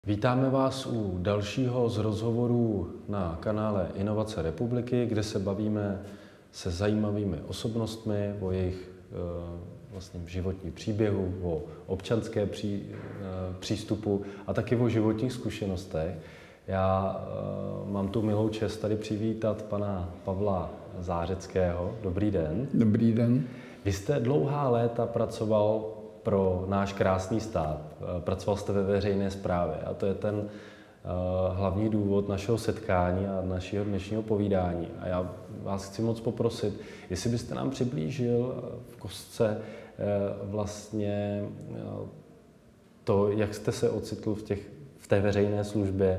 Vítáme vás u dalšího z rozhovorů na kanále Inovace republiky, kde se bavíme se zajímavými osobnostmi o jejich životním příběhu, o občanské přístupu a taky o životních zkušenostech. Já mám tu milou čest tady přivítat pana Pavla Zářeckého. Dobrý den. Dobrý den. Vy jste dlouhá léta pracoval pro náš krásný stát. Pracoval jste ve veřejné správě a to je ten hlavní důvod našeho setkání a našeho dnešního povídání. A já vás chci moc poprosit, jestli byste nám přiblížil v kostce vlastně to, jak jste se ocitl v té veřejné službě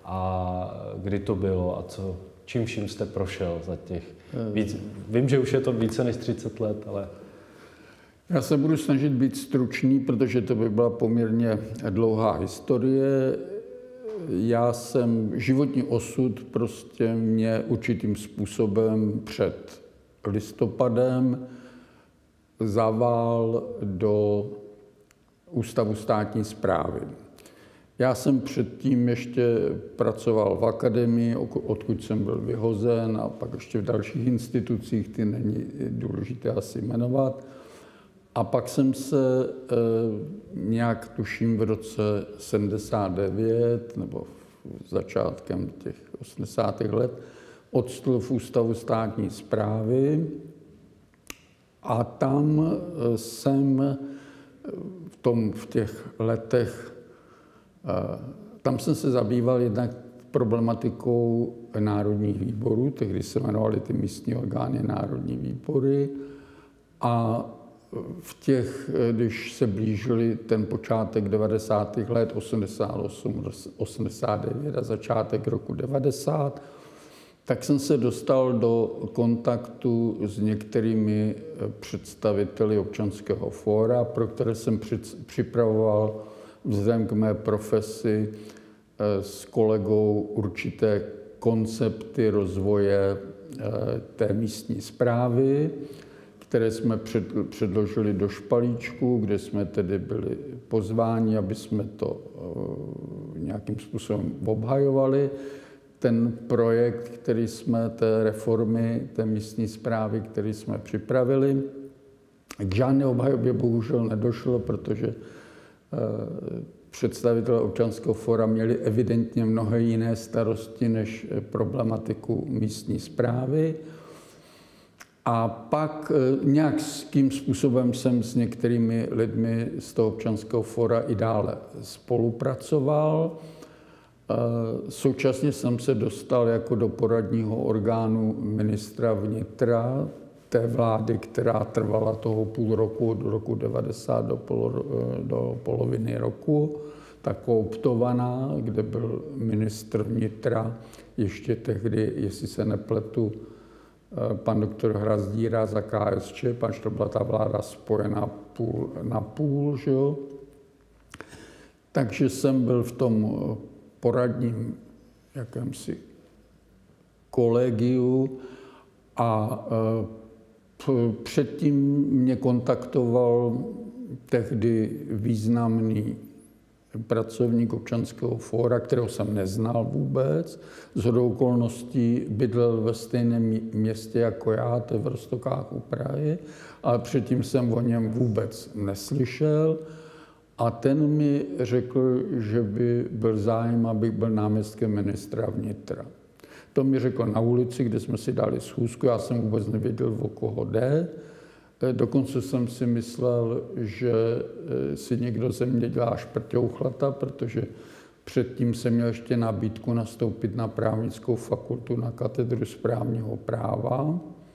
a kdy to bylo a čím vším jste prošel za těch vím, že už je to více než 30 let, ale... Já se budu snažit být stručný, protože to by byla poměrně dlouhá historie. Já jsem životní osud prostě mě určitým způsobem před listopadem zavál do Ústavu státní správy. Já jsem předtím ještě pracoval v akademii, odkud jsem byl vyhozen, a pak ještě v dalších institucích, ty není důležité asi jmenovat. A pak jsem se nějak, tuším, v roce 79 nebo začátkem těch 80. let odstl v Ústavu státní správy a tam jsem v těch letech, tam jsem se zabýval jednak problematikou národních výborů, tehdy se jmenovaly ty místní orgány národní výbory, a když se blížili ten počátek 90. let, 88, 89 a začátek roku 90, tak jsem se dostal do kontaktu s některými představiteli Občanského fóra, pro které jsem připravoval vzhledem k mé profesi s kolegou určité koncepty rozvoje té místní správy, které jsme předložili do špalíčku, kde jsme tedy byli pozváni, aby jsme to nějakým způsobem obhajovali. Ten projekt, který jsme, té reformy, té místní správy, který jsme připravili, k žádné obhajobě bohužel nedošlo, protože představitelé Občanského fóra měli evidentně mnohé jiné starosti než problematiku místní správy. A pak nějakým způsobem jsem s některými lidmi z toho Občanského fóra i dále spolupracoval. Současně jsem se dostal jako do poradního orgánu ministra vnitra té vlády, která trvala toho půl roku, od roku 90 do poloviny roku, ta kooptovaná, kde byl ministr vnitra ještě tehdy, jestli se nepletu, pan doktor Hrazdíra za KSČ, pač to byla ta vláda spojená půl na půl, že jo. Takže jsem byl v tom poradním jakémsi kolegiu a předtím mě kontaktoval tehdy významný pracovník Občanského fóra, kterého jsem neznal vůbec. Shodou okolností bydlel ve stejném městě jako já, to je v Roztokách u Prahy, ale předtím jsem o něm vůbec neslyšel. A ten mi řekl, že by byl zájem, abych byl náměstkem ministra vnitra. To mi řekl na ulici, kde jsme si dali schůzku, já jsem vůbec nevěděl, o koho jde. Dokonce jsem si myslel, že si někdo ze mě dělá šprťouchlata, protože předtím jsem měl ještě nabídku nastoupit na právnickou fakultu na katedru správního práva.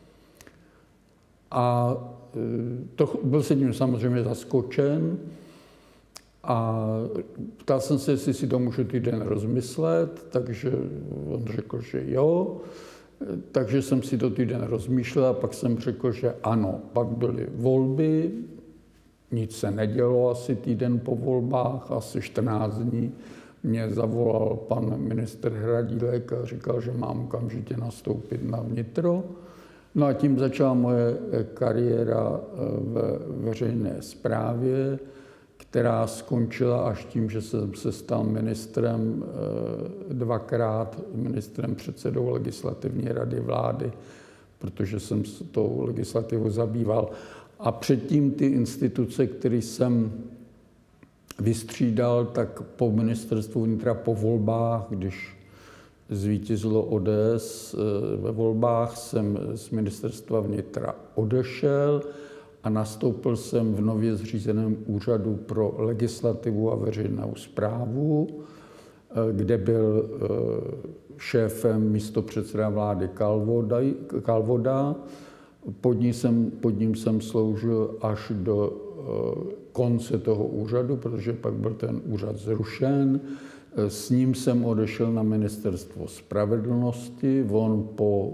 A byl jsem tím samozřejmě zaskočen a ptal jsem se, jestli si to můžu týden rozmyslet, takže on řekl, že jo. Takže jsem si to týden rozmýšlel a pak jsem řekl, že ano. Pak byly volby, nic se nedělo asi týden po volbách, asi 14 dní. Mě zavolal pan ministr Hradílek a říkal, že mám okamžitě nastoupit na vnitro. No a tím začala moje kariéra ve veřejné správě, která skončila až tím, že jsem se stal ministrem dvakrát, ministrem předsedou legislativní rady vlády, protože jsem se tou legislativou zabýval. A předtím ty instituce, které jsem vystřídal, tak po ministerstvu vnitra po volbách, když zvítězilo ODS ve volbách, jsem z ministerstva vnitra odešel a nastoupil jsem v nově zřízeném úřadu pro legislativu a veřejnou správu, kde byl šéfem místopředseda vlády Kalvoda. Pod ním jsem sloužil až do konce toho úřadu, protože pak byl ten úřad zrušen. S ním jsem odešel na ministerstvo spravedlnosti. On po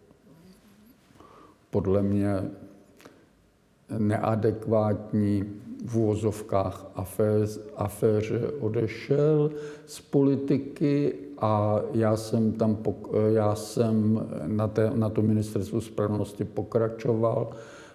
podle mě neadekvátní v uvozovkách aféře odešel z politiky a já jsem na to ministerstvu spravedlnosti pokračoval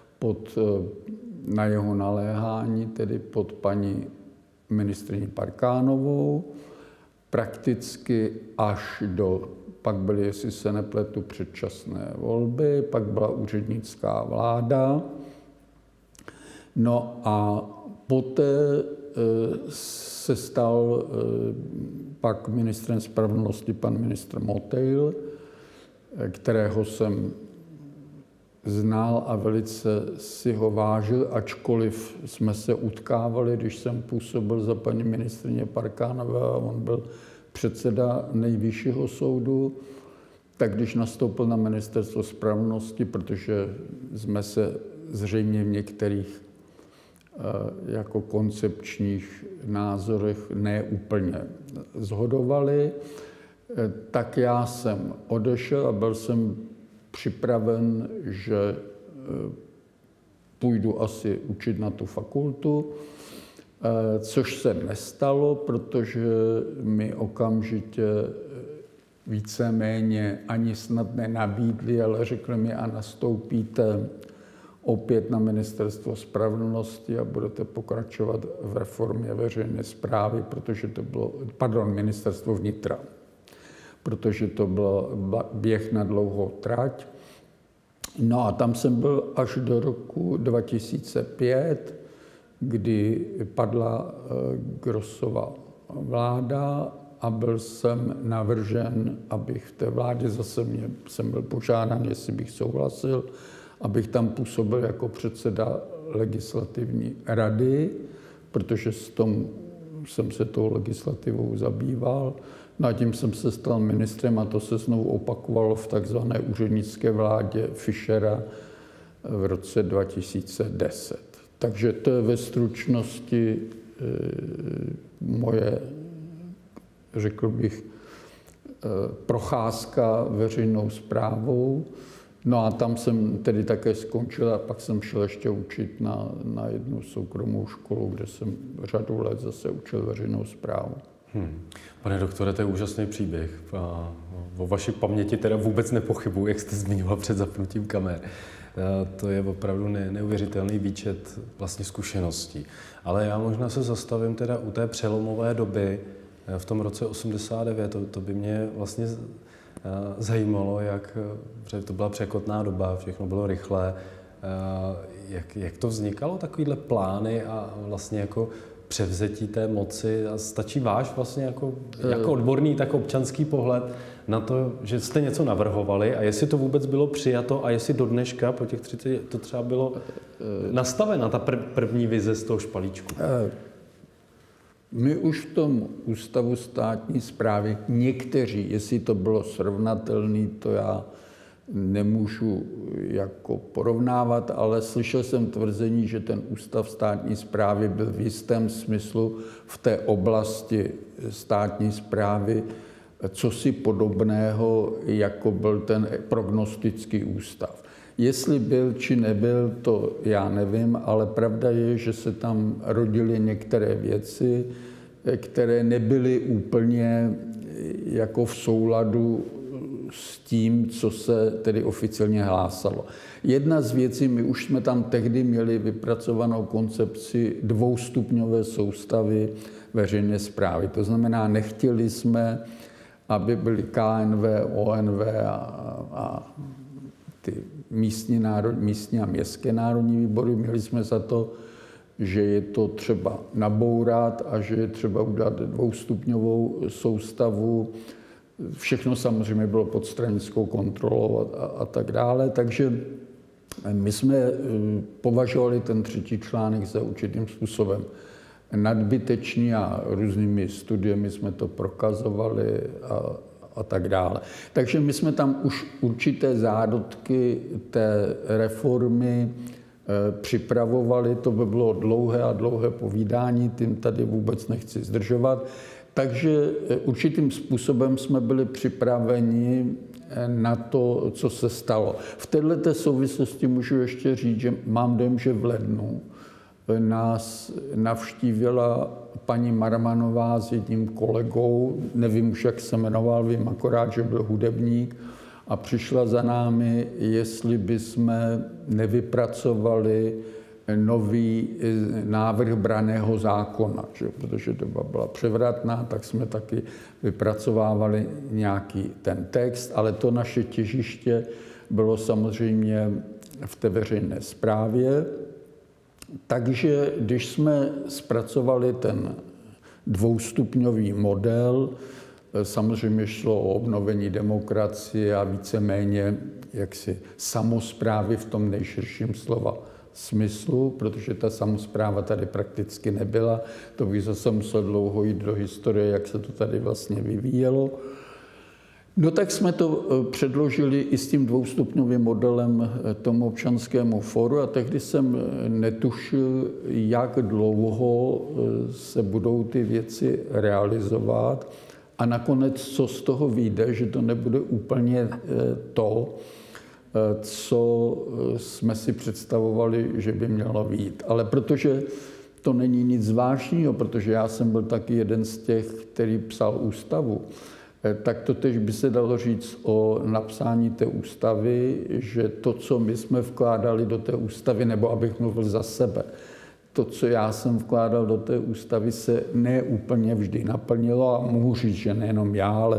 na jeho naléhání, tedy pod paní ministryní Parkánovou, prakticky až pak byly, jestli se nepletu, předčasné volby, pak byla úřednická vláda. No a poté se stal pak ministrem spravedlnosti pan ministr Motejl, kterého jsem znal a velice si ho vážil, ačkoliv jsme se utkávali, když jsem působil za paní ministryně Parkánové a on byl předseda Nejvyššího soudu, tak když nastoupil na ministerstvo spravedlnosti, protože jsme se zřejmě v některých jako koncepčních názorech neúplně shodovali, tak já jsem odešel a byl jsem připraven, že půjdu asi učit na tu fakultu, což se nestalo, protože mi okamžitě víceméně ani snad nenabídli, ale řekli mi, a nastoupíte opět na ministerstvo spravedlnosti a budete pokračovat v reformě veřejné správy, protože to bylo, ministerstvo vnitra, protože to byl běh na dlouhou trať. No a tam jsem byl až do roku 2005, kdy padla Grossova vláda a byl jsem navržen, abych v té vládě jsem byl požádán, jestli bych souhlasil, abych tam působil jako předseda legislativní rady, protože jsem se tou legislativou zabýval. No a tím jsem se stal ministrem a to se znovu opakovalo v takzvané úřednické vládě Fischera v roce 2010. Takže to je ve stručnosti moje, řekl bych, procházka veřejnou správou. No a tam jsem tedy také skončil a pak jsem šel ještě učit na jednu soukromou školu, kde jsem řadu let zase učil veřejnou správu. Pane doktore, to je úžasný příběh. O vaší paměti teda vůbec nepochybuji, jak jste zmiňoval před zapnutím kamer. To je opravdu neuvěřitelný výčet vlastně zkušeností. Ale já možná se zastavím teda u té přelomové doby v tom roce 89. To by mě vlastně zajímalo, protože to byla překotná doba, všechno bylo rychlé. Jak to vznikalo, takovýhle plány a vlastně jako převzetí té moci? A stačí váš vlastně jako odborný, tak občanský pohled na to, že jste něco navrhovali a jestli to vůbec bylo přijato a jestli do dneška po těch 30 to třeba bylo nastavena ta první vize z toho špalíčku? My už v tom Ústavu státní správy někteří, jestli to bylo srovnatelné, to já nemůžu jako porovnávat, ale slyšel jsem tvrzení, že ten Ústav státní správy byl v jistém smyslu v té oblasti státní správy cosi podobného, jako byl ten prognostický ústav. Jestli byl či nebyl, to já nevím, ale pravda je, že se tam rodily některé věci, které nebyly úplně jako v souladu s tím, co se tedy oficiálně hlásalo. Jedna z věcí, my už jsme tam tehdy měli vypracovanou koncepci dvoustupňové soustavy veřejné správy. To znamená, nechtěli jsme, aby byly KNV, ONV a ty místní a městské národní výbory. Měli jsme za to, že je to třeba nabourat a že je třeba udělat dvoustupňovou soustavu. Všechno samozřejmě bylo pod stranickou kontrolou a tak dále. Takže my jsme považovali ten třetí článek za určitým způsobem nadbytečný a různými studiemi jsme to prokazovali a tak dále. Takže my jsme tam už určité zárodky té reformy připravovali, to by bylo dlouhé povídání, tím tady vůbec nechci zdržovat. Takže určitým způsobem jsme byli připraveni na to, co se stalo. V této souvislosti můžu ještě říct, že mám dojem, že v lednu nás navštívila paní Marmanová s jedním kolegou, nevím už, jak se jmenoval, vím akorát, že byl hudebník, a přišla za námi, jestli bychom nevypracovali nový návrh branného zákona, že? Protože doba byla převratná, tak jsme taky vypracovávali nějaký ten text, ale to naše těžiště bylo samozřejmě v té veřejné správě. Takže když jsme zpracovali ten dvoustupňový model, samozřejmě šlo o obnovení demokracie a víceméně jaksi samosprávy v tom nejširším slova smyslu, protože ta samospráva tady prakticky nebyla. To bych zase musel dlouho jít do historie, jak se to tady vlastně vyvíjelo. No tak jsme to předložili i s tím dvoustupňovým modelem tomu občanskému fóru a tehdy jsem netušil, jak dlouho se budou ty věci realizovat. A nakonec, co z toho vyjde, že to nebude úplně to, co jsme si představovali, že by mělo být. Ale protože to není nic zvláštního, protože já jsem byl taky jeden z těch, který psal ústavu, tak to tež by se dalo říct o napsání té ústavy, že to, co my jsme vkládali do té ústavy, nebo abych mluvil za sebe, to, co já jsem vkládal do té ústavy, se neúplně vždy naplnilo a mohu říct, že nejenom já, ale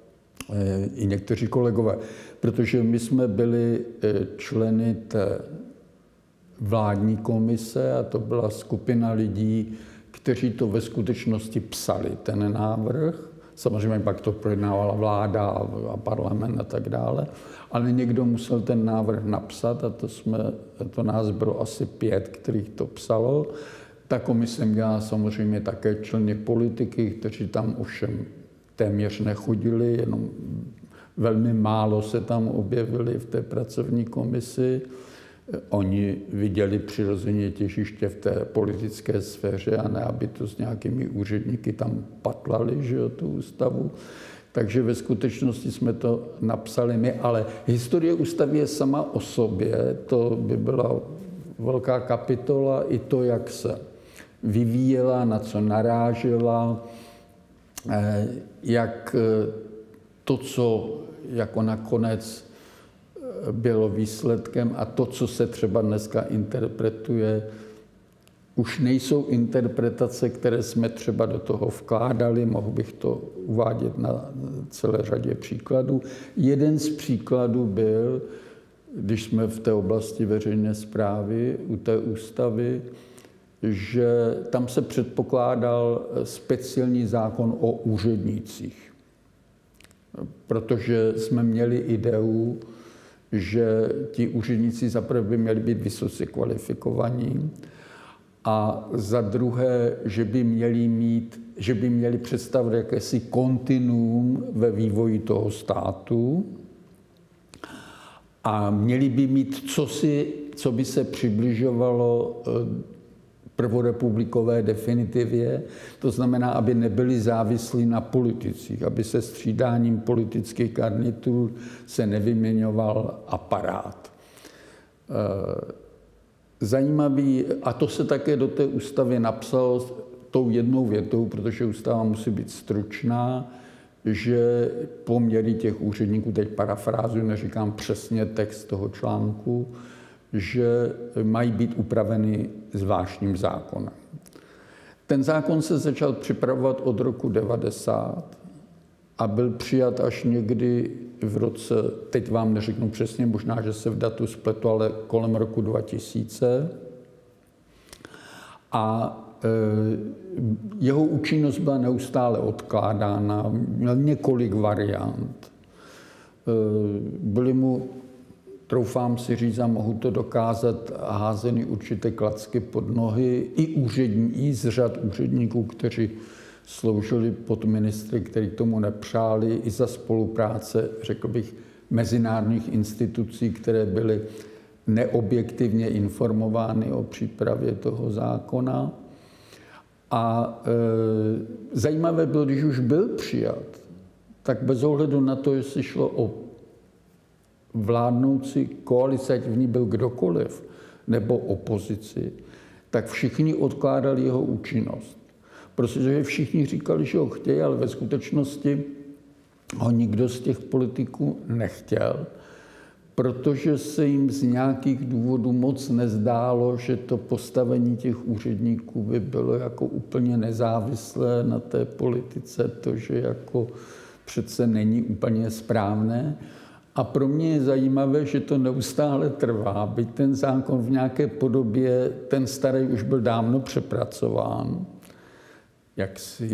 i někteří kolegové, protože my jsme byli členy té vládní komise a to byla skupina lidí, kteří to ve skutečnosti psali, ten návrh. Samozřejmě pak to projednávala vláda a parlament a tak dále, ale někdo musel ten návrh napsat a to nás bylo asi 5, kterých to psalo. Ta komise měla samozřejmě také členy politiky, kteří tam ovšem téměř nechodili, jenom velmi málo se tam objevili v té pracovní komisi. Oni viděli přirozeně těžiště v té politické sféře a ne, aby to s nějakými úředníky tam patlali, že jo, tu ústavu. Takže ve skutečnosti jsme to napsali my, ale historie ústavy je sama o sobě, to by byla velká kapitola, i to, jak se vyvíjela, na co narážela, jak to, co jako nakonec bylo výsledkem a to, co se třeba dneska interpretuje, už nejsou interpretace, které jsme třeba do toho vkládali, mohl bych to uvádět na celé řadě příkladů. Jeden z příkladů byl, když jsme v té oblasti veřejné správy, u té ústavy, že tam se předpokládal speciální zákon o úřednících. Protože jsme měli ideu, že ti úředníci zaprvé by měli být vysoce kvalifikovaní a za druhé, že by měli představit jakési kontinuum ve vývoji toho státu a měli by mít co by se přibližovalo prvorepublikové definitivě, to znamená, aby nebyli závislí na politicích, aby se střídáním politických garnitur se nevyměňoval aparát. Zajímavý, a to se také do té ústavy napsalo tou jednou větou, protože ústava musí být stručná, že poměry těch úředníků, teď parafrázuji, neříkám přesně text toho článku, že mají být upraveny zvláštním zákonem. Ten zákon se začal připravovat od roku 90 a byl přijat až někdy v roce, teď vám neřeknu přesně, možná, že se v datu spletu, ale kolem roku 2000. A jeho účinnost byla neustále odkládána, měl několik variant. Byly mu, troufám si říct, a mohu to dokázat, házeny určité klacky pod nohy i z řad úředníků, kteří sloužili pod ministry, kteří tomu nepřáli, i za spolupráce, řekl bych, mezinárodních institucí, které byly neobjektivně informovány o přípravě toho zákona. A zajímavé bylo, když už byl přijat, tak bez ohledu na to, jestli šlo o vládnoucí koalici, ať v ní byl kdokoliv, nebo opozici, tak všichni odkládali jeho účinnost. Protože všichni říkali, že ho chtějí, ale ve skutečnosti ho nikdo z těch politiků nechtěl, protože se jim z nějakých důvodů moc nezdálo, že to postavení těch úředníků by bylo jako úplně nezávislé na té politice, to, že jako přece není úplně správné. A pro mě je zajímavé, že to neustále trvá, byť ten zákon v nějaké podobě, ten starý už byl dávno přepracován, jaksi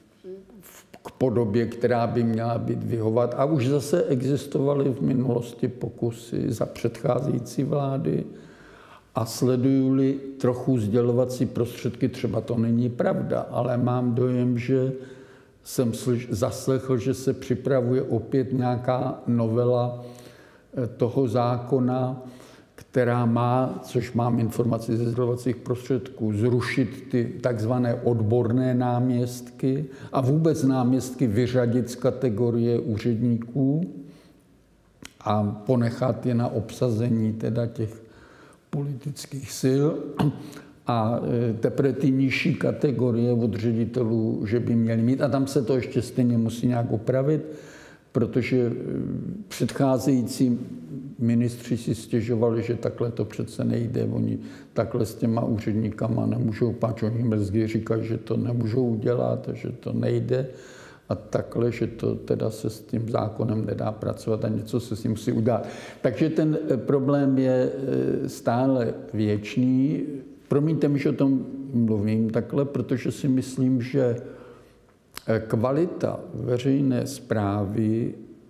k podobě, která by měla být vyhovat. A už zase existovaly v minulosti pokusy za předcházející vlády a sleduju-li trochu sdělovací prostředky, třeba to není pravda, ale mám dojem, že jsem zaslechl, že se připravuje opět nějaká novela toho zákona, která má, což mám informaci ze sdělovacích prostředků, zrušit ty takzvané odborné náměstky a vůbec náměstky vyřadit z kategorie úředníků a ponechat je na obsazení teda těch politických sil. A teprve ty nižší kategorie od ředitelů, že by měli mít, a tam se to ještě stejně musí nějak upravit, protože předcházející ministři si stěžovali, že takhle to přece nejde. Oni takhle s těma úředníkama nemůžou, páč oni mrzky říkají, že to nemůžou udělat, že to nejde a takhle, že to teda se s tím zákonem nedá pracovat a něco se s tím musí udělat. Takže ten problém je stále věčný. Promiňte mi, že o tom mluvím takhle, protože si myslím, že kvalita veřejné správy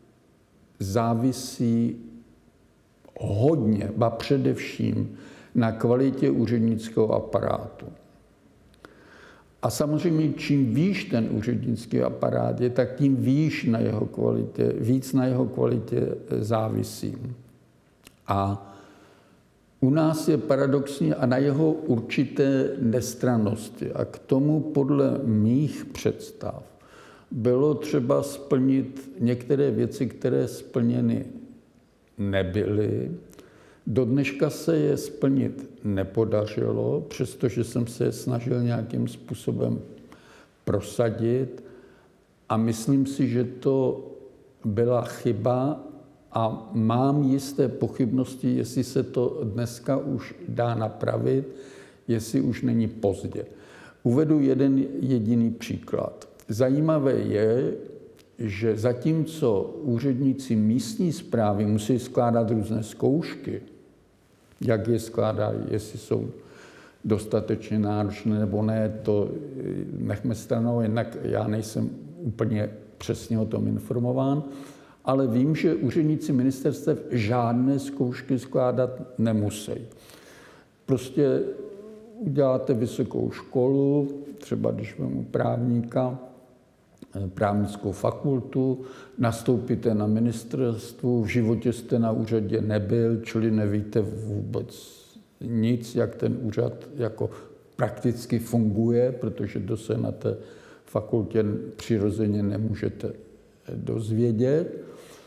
závisí hodně, ba především na kvalitě úřednického aparátu. A samozřejmě, čím výš ten úřednický aparát je, tak tím víc na jeho kvalitě závisí. A u nás je paradoxně a na jeho určité nestrannosti. A k tomu podle mých představ bylo třeba splnit některé věci, které splněny nebyly. Do dneška se je splnit nepodařilo, přestože jsem se snažil nějakým způsobem prosadit. A myslím si, že to byla chyba a mám jisté pochybnosti, jestli se to dneska už dá napravit, jestli už není pozdě. Uvedu jeden jediný příklad. Zajímavé je, že zatímco úředníci místní správy musí skládat různé zkoušky, jak je skládají, jestli jsou dostatečně náročné nebo ne, to nechme stranou, jinak já nejsem úplně přesně o tom informován, ale vím, že úředníci ministerstev žádné zkoušky skládat nemusí. Prostě uděláte vysokou školu, třeba když vezmu právníka, právnickou fakultu, nastoupíte na ministerstvu, v životě jste na úřadě nebyl, čili nevíte vůbec nic, jak ten úřad jako prakticky funguje, protože to se na té fakultě přirozeně nemůžete dozvědět.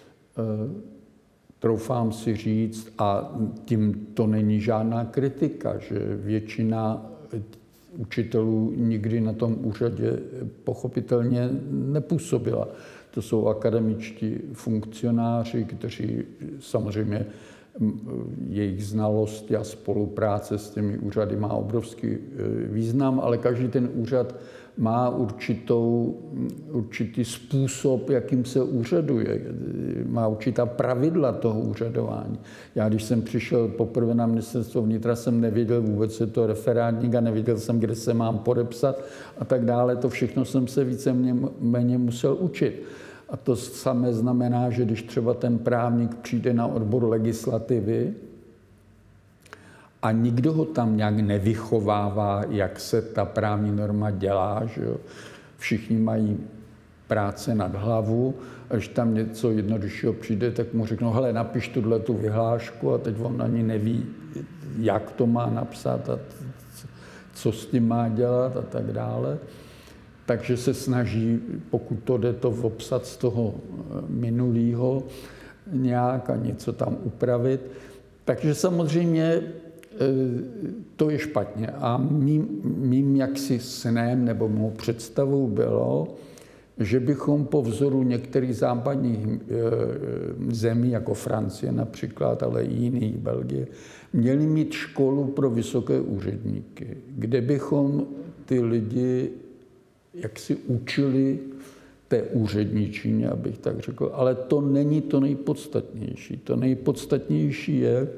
Troufám si říct, a tím to není žádná kritika, že většina učitelů nikdy na tom úřadě pochopitelně nepůsobila. To jsou akademičtí funkcionáři, kteří samozřejmě jejich znalost a spolupráce s těmi úřady má obrovský význam, ale každý ten úřad má určitý způsob, jakým se úřaduje. Má určitá pravidla toho úřadování. Já, když jsem přišel poprvé na ministerstvo vnitra, jsem nevěděl vůbec, co je to referátník a nevěděl jsem, kde se mám podepsat a tak dále. To všechno jsem se víceméně musel učit. A to samé znamená, že když třeba ten právník přijde na odbor legislativy a nikdo ho tam nějak nevychovává, jak se ta právní norma dělá, že jo? Všichni mají práce nad hlavu, a když tam něco jednoduššího přijde, tak mu řeknou, hele, napiš tu vyhlášku a teď on ani neví, jak to má napsat a co s tím má dělat a tak dále. Takže se snaží, pokud to jde, to obsat z toho minulého nějak a něco tam upravit. Takže samozřejmě to je špatně. A mým jaksi snem nebo mou představou bylo, že bychom po vzoru některých západních zemí, jako Francie například, ale i jiných, Belgie, měli mít školu pro vysoké úředníky, kde bychom ty lidi jak si učili té úředničině, abych tak řekl. Ale to není to nejpodstatnější. To nejpodstatnější je,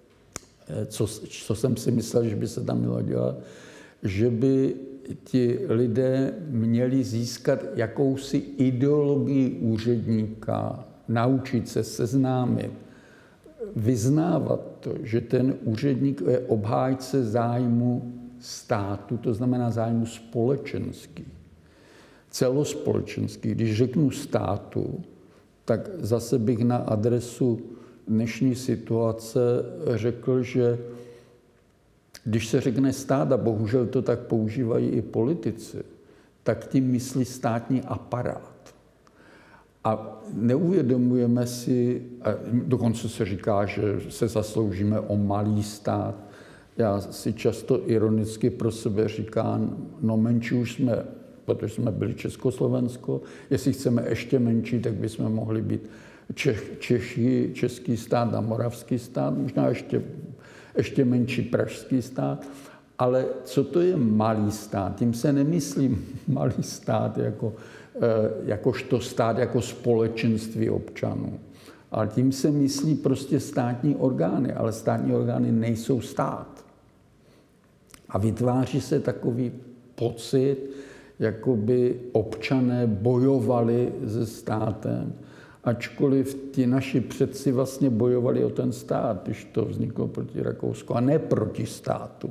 co jsem si myslel, že by se tam mělo dělat, že by ti lidé měli získat jakousi ideologii úředníka, naučit se seznámit, vyznávat to, že ten úředník je obhájce zájmu státu, to znamená zájmu společenský, celospolečenský. Když řeknu státu, tak zase bych na adresu dnešní situace řekl, že když se řekne stát, a bohužel to tak používají i politici, tak tím myslí státní aparát. A neuvědomujeme si, a dokonce se říká, že se zasloužíme o malý stát. Já si často ironicky pro sebe říkám, no menší už jsme, protože jsme byli Československo, jestli chceme ještě menší, tak bychom mohli být český stát a moravský stát, možná ještě menší pražský stát. Ale co to je malý stát? Tím se nemyslí malý stát jakožto stát, jako společenství občanů. Ale tím se myslí prostě státní orgány, ale státní orgány nejsou stát. A vytváří se takový pocit, jako by občané bojovali se státem, ačkoliv ti naši předci vlastně bojovali o ten stát, když to vzniklo proti Rakousku, a ne proti státu.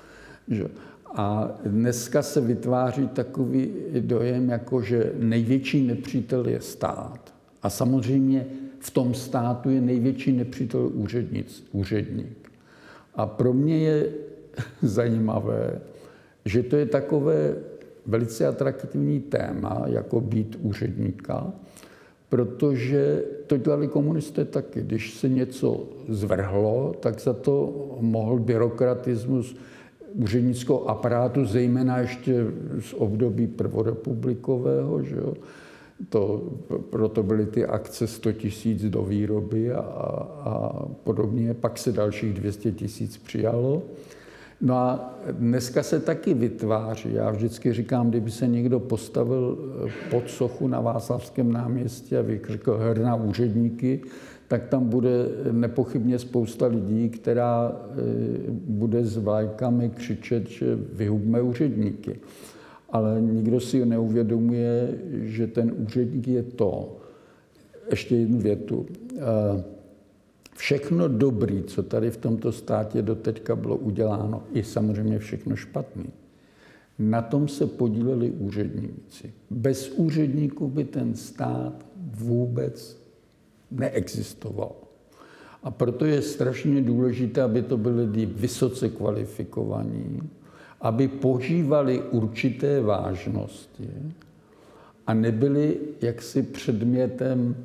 A dneska se vytváří takový dojem, jako že největší nepřítel je stát. A samozřejmě v tom státu je největší nepřítel úředník. A pro mě je zajímavé, že to je takové velice atraktivní téma, jako být úředníka, protože to dělali komunisté taky. Když se něco zvrhlo, tak za to mohl byrokratismus úřednického aparátu, zejména ještě z období prvorepublikového, že jo? Proto byly ty akce 100 000 do výroby a podobně. Pak se dalších 200 000 přijalo. No a dneska se taky vytváří. Já vždycky říkám, kdyby se někdo postavil pod sochu na Václavském náměstí a vykřikl hrna úředníky, tak tam bude nepochybně spousta lidí, která bude s vlajkami křičet, že vyhubme úředníky. Ale nikdo si neuvědomuje, že ten úředník je to. Ještě jednu větu. Všechno dobré, co tady v tomto státě doteďka bylo uděláno, je samozřejmě všechno špatné. Na tom se podíleli úředníci. Bez úředníků by ten stát vůbec neexistoval. A proto je strašně důležité, aby to byli lidi vysoce kvalifikovaní, aby požívali určité vážnosti a nebyli jaksi předmětem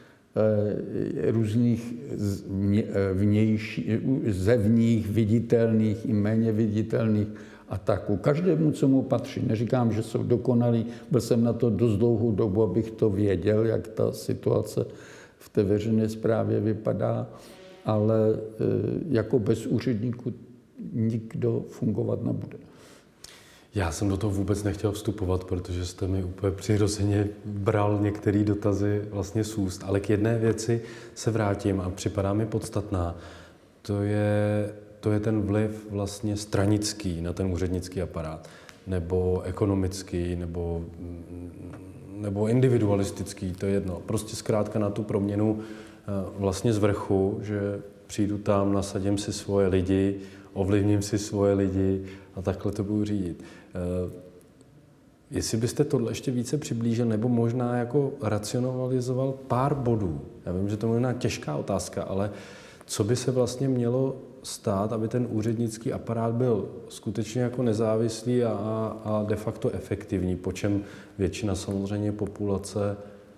různých zevních, viditelných i méně viditelných a tak. Každému, co mu patří. Neříkám, že jsou dokonalí, byl jsem na to dost dlouhou dobu, abych to věděl, jak ta situace v té veřejné správě vypadá, ale jako bez úředníků nikdo fungovat nebude. Já jsem do toho vůbec nechtěl vstupovat, protože jste mi úplně přirozeně bral některé dotazy vlastně z úst, ale k jedné věci se vrátím a připadá mi podstatná. To je ten vliv vlastně stranický na ten úřednický aparát, nebo ekonomický, nebo individualistický, to je jedno. Prostě zkrátka na tu proměnu vlastně z vrchu, že přijdu tam, nasadím si svoje lidi, ovlivním si svoje lidi a takhle to budu řídit. Jestli byste tohle ještě více přiblížil, nebo možná jako racionalizoval pár bodů. Já vím, že to je možná těžká otázka, ale co by se vlastně mělo stát, aby ten úřednický aparát byl skutečně jako nezávislý a de facto efektivní, po čem většina samozřejmě populace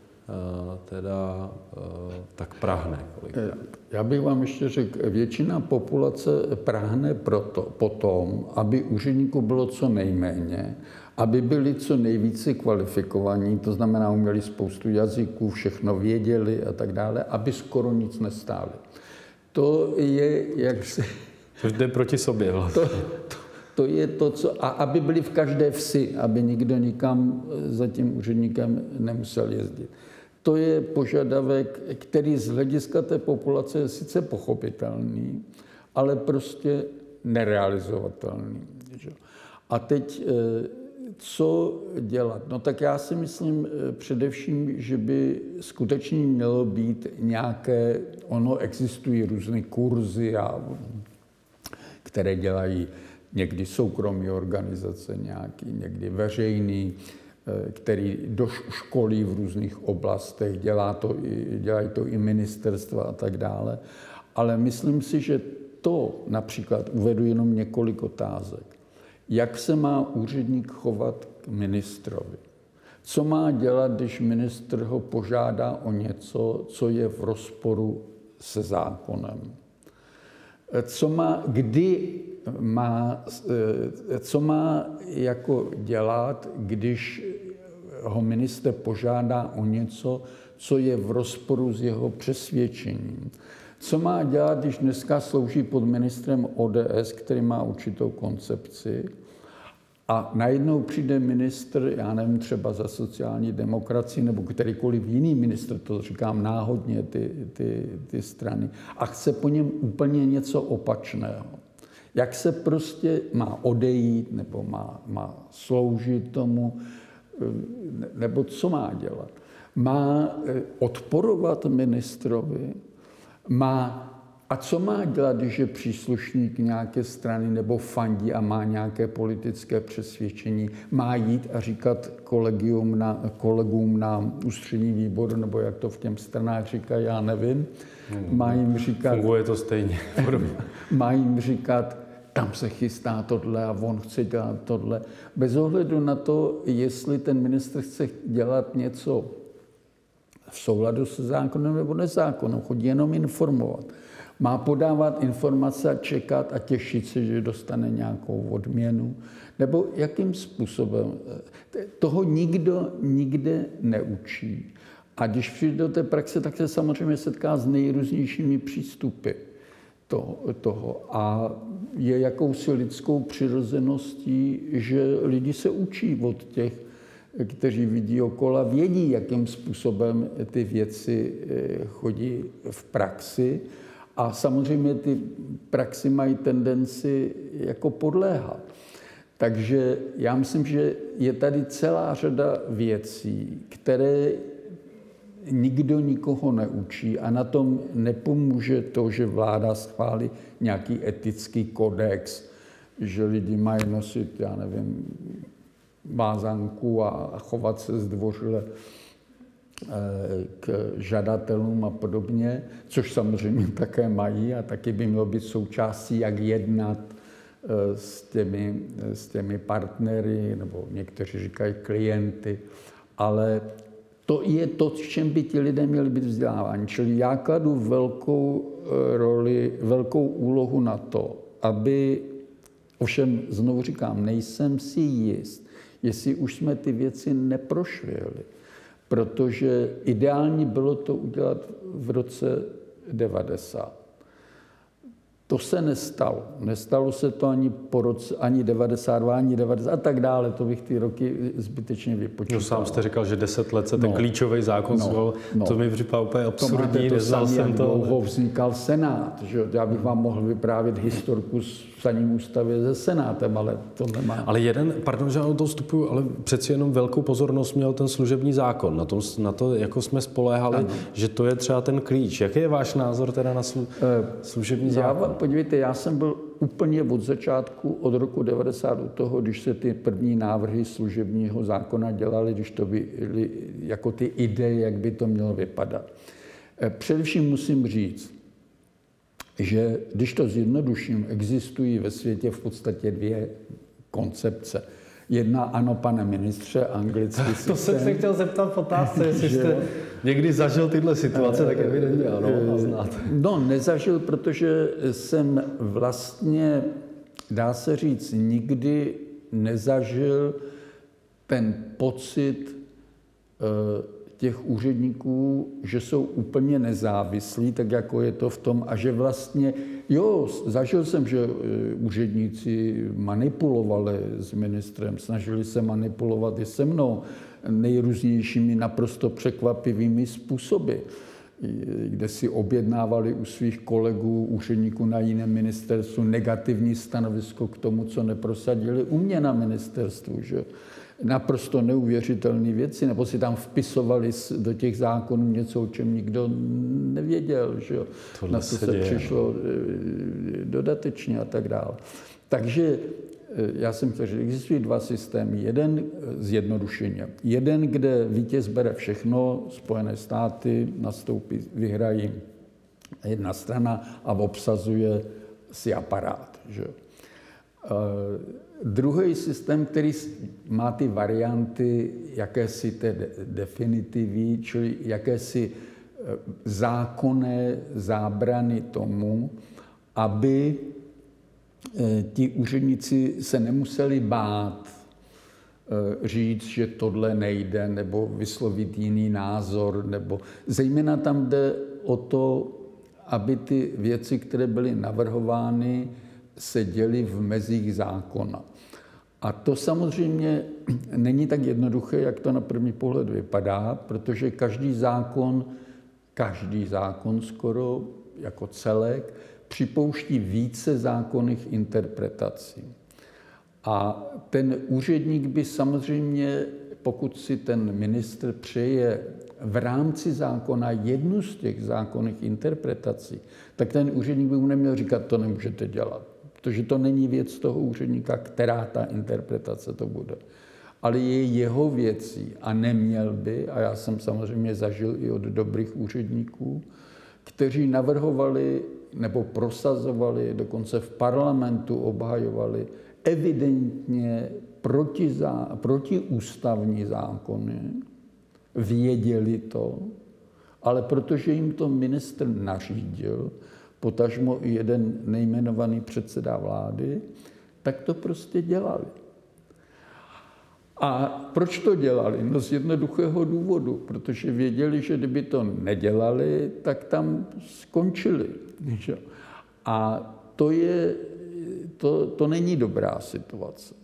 tak prahne. Já bych vám ještě řekl, většina populace prahne potom, aby úředníků bylo co nejméně, aby byli co nejvíce kvalifikovaní, to znamená, uměli spoustu jazyků, všechno věděli a tak dále, aby skoro nic nestáli. To je, jak se... Což jde proti sobě vlastně. To je to, co... A aby byli v každé vsi, aby nikdo nikam za tím úředníkem nemusel jezdit. To je požadavek, který z hlediska té populace je sice pochopitelný, ale prostě nerealizovatelný. A teď, co dělat? No tak já si myslím především, že by skutečně mělo být nějaké, existují různé kurzy, které dělají někdy soukromé organizace, někdy veřejný, který školí v různých oblastech, dělají to i ministerstva a tak dále. Ale myslím si, že to například uvedu jenom několik otázek. Jak se má úředník chovat k ministrovi? Co má dělat, když ministr ho požádá o něco, co je v rozporu se zákonem? Co má jako dělat, když ho ministr požádá o něco, co je v rozporu s jeho přesvědčením? Co má dělat, když dneska slouží pod ministrem ODS, který má určitou koncepci, a najednou přijde ministr, já nevím, třeba za sociální demokracii, nebo kterýkoliv jiný ministr, to říkám náhodně, ty strany, a chce po něm úplně něco opačného. Jak se prostě má odejít, nebo má sloužit tomu, nebo co má dělat? Má odporovat ministrovi? A co má dělat, když je příslušník nějaké strany nebo fandí a má nějaké politické přesvědčení? Má jít a říkat kolegům na ústřední výboru, nebo jak to v těm stranách říkají, já nevím. Má jim říkat... Funguje to stejně. Má jim říkat, tam se chystá tohle a on chce dělat tohle. Bez ohledu na to, jestli ten ministr chce dělat něco v souladu se zákonem nebo nezákonem, chodí jenom informovat. Má podávat informace a čekat a těšit se, že dostane nějakou odměnu. Nebo jakým způsobem? Toho nikdo nikde neučí. A když přijde do té praxe, tak se samozřejmě setká s nejrůznějšími přístupy toho. A je jakousi lidskou přirozeností, že lidi se učí od těch, kteří vidí okolo, vědí, jakým způsobem ty věci chodí v praxi. A samozřejmě ty praxi mají tendenci jako podléhat. Takže já myslím, že je tady celá řada věcí, které nikdo nikoho neučí a na tom nepomůže to, že vláda schválí nějaký etický kodex, že lidi mají nosit, já nevím, vázanku a chovat se zdvořile k žadatelům a podobně, což samozřejmě také mají a taky by mělo být součástí, jak jednat s těmi partnery, nebo někteří říkají klienty, ale to je to, v čem by ti lidé měli být vzděláváni. Čili já kladu velkou úlohu na to, aby Ovšem, znovu říkám, nejsem si jist, jestli už jsme ty věci neprošvihli, protože ideální bylo to udělat v roce 90. To se nestalo. Nestalo se to ani po roce, ani 92, ani 90 a tak dále. To bych ty roky zbytečně vypočítal. No, sám jste říkal, že 10 let se ten klíčový zákon zval. To mi připadá úplně absurdní. Neznal jsem to. Dlouho vznikal Senát. Že? Já bych vám mohl vyprávět historku s psaním ústavy se Senátem, ale to nemá. Ale pardon, že na to vstupuju, ale přeci jenom velkou pozornost měl ten služební zákon. Na to jako jsme spoléhali, že to je třeba ten klíč. Jaký je váš názor teda na služební zákon? Podívejte, já jsem byl úplně od začátku, od roku 90 do toho, když se ty první návrhy služebního zákona dělaly, když to byly jako ty ideje, jak by to mělo vypadat. Především musím říct, že když to zjednoduším, existují ve světě v podstatě dvě koncepce. Jedna, ano, pane ministře, anglický systém. To jsem se chtěl zeptat v otázce, jestli jste někdy zažil tyhle situace, tak evidentně ano, a znáte. No, nezažil, protože jsem vlastně, dá se říct, nikdy nezažil ten pocit těch úředníků, že jsou úplně nezávislí, tak jako je to v tom, a že vlastně, zažil jsem, že úředníci manipulovali s ministrem, snažili se manipulovat i se mnou nejrůznějšími naprosto překvapivými způsoby, kde si objednávali u svých kolegů, úředníků na jiném ministerstvu negativní stanovisko k tomu, co neprosadili u mě na ministerstvu, že naprosto neuvěřitelné věci, nebo si tam vpisovali do těch zákonů něco, o čem nikdo nevěděl, že jo. Na to se přišlo dodatečně a tak dále. Takže já jsem chtěl, že existují dva systémy. Jeden zjednodušeně. Jeden, kde vítěz bere všechno, Spojené státy nastoupí, vyhrají jedna strana a obsazuje si aparát, že jo. Druhý systém, který má ty varianty jakési té definitivní, čili jakési zákonné zábrany tomu, aby ti úředníci se nemuseli bát říct, že tohle nejde, nebo vyslovit jiný názor, nebo zejména tam jde o to, aby ty věci, které byly navrhovány, se děly v mezích zákona. A to samozřejmě není tak jednoduché, jak to na první pohled vypadá, protože každý zákon skoro jako celek připouští více zákonných interpretací. A ten úředník by samozřejmě, pokud si ten ministr přeje v rámci zákona jednu z těch zákonných interpretací, tak ten úředník by mu neměl říkat, to nemůžete dělat. Protože to není věc toho úředníka, která ta interpretace to bude. Ale je jeho věcí a neměl by, a já jsem samozřejmě zažil i od dobrých úředníků, kteří navrhovali nebo prosazovali, dokonce v parlamentu obhajovali evidentně protiústavní zákony, věděli to, ale protože jim to ministr nařídil, potažmo i jeden nejmenovaný předseda vlády, tak to prostě dělali. A proč to dělali? No z jednoduchého důvodu, protože věděli, že kdyby to nedělali, tak tam skončili. A to není dobrá situace.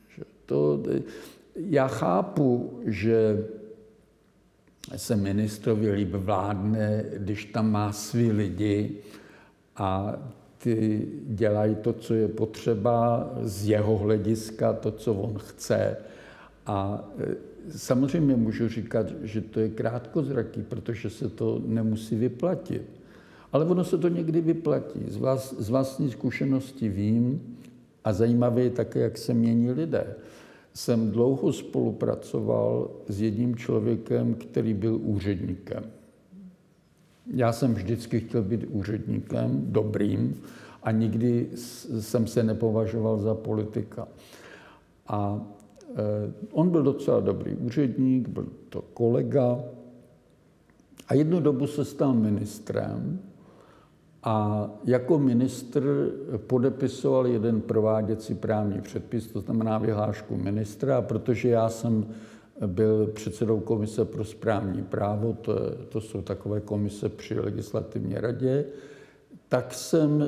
Já chápu, že se ministrovi líb vládne, když tam má svý lidi a ty dělají to, co je potřeba z jeho hlediska, to, co on chce. A samozřejmě můžu říkat, že to je krátkozraký, protože se to nemusí vyplatit. Ale ono se to někdy vyplatí. Z vlastní zkušenosti vím, a zajímavé je také, jak se mění lidé. Jsem dlouho spolupracoval s jedním člověkem, který byl úředníkem. Já jsem vždycky chtěl být úředníkem, dobrým, a nikdy jsem se nepovažoval za politika. A on byl docela dobrý úředník, byl to kolega a jednu dobu se stal ministrem A jako ministr podepisoval jeden prováděcí právní předpis, to znamená vyhlášku ministra, a protože já jsem byl předsedou komise pro správní právo, to jsou takové komise při legislativní radě, tak jsem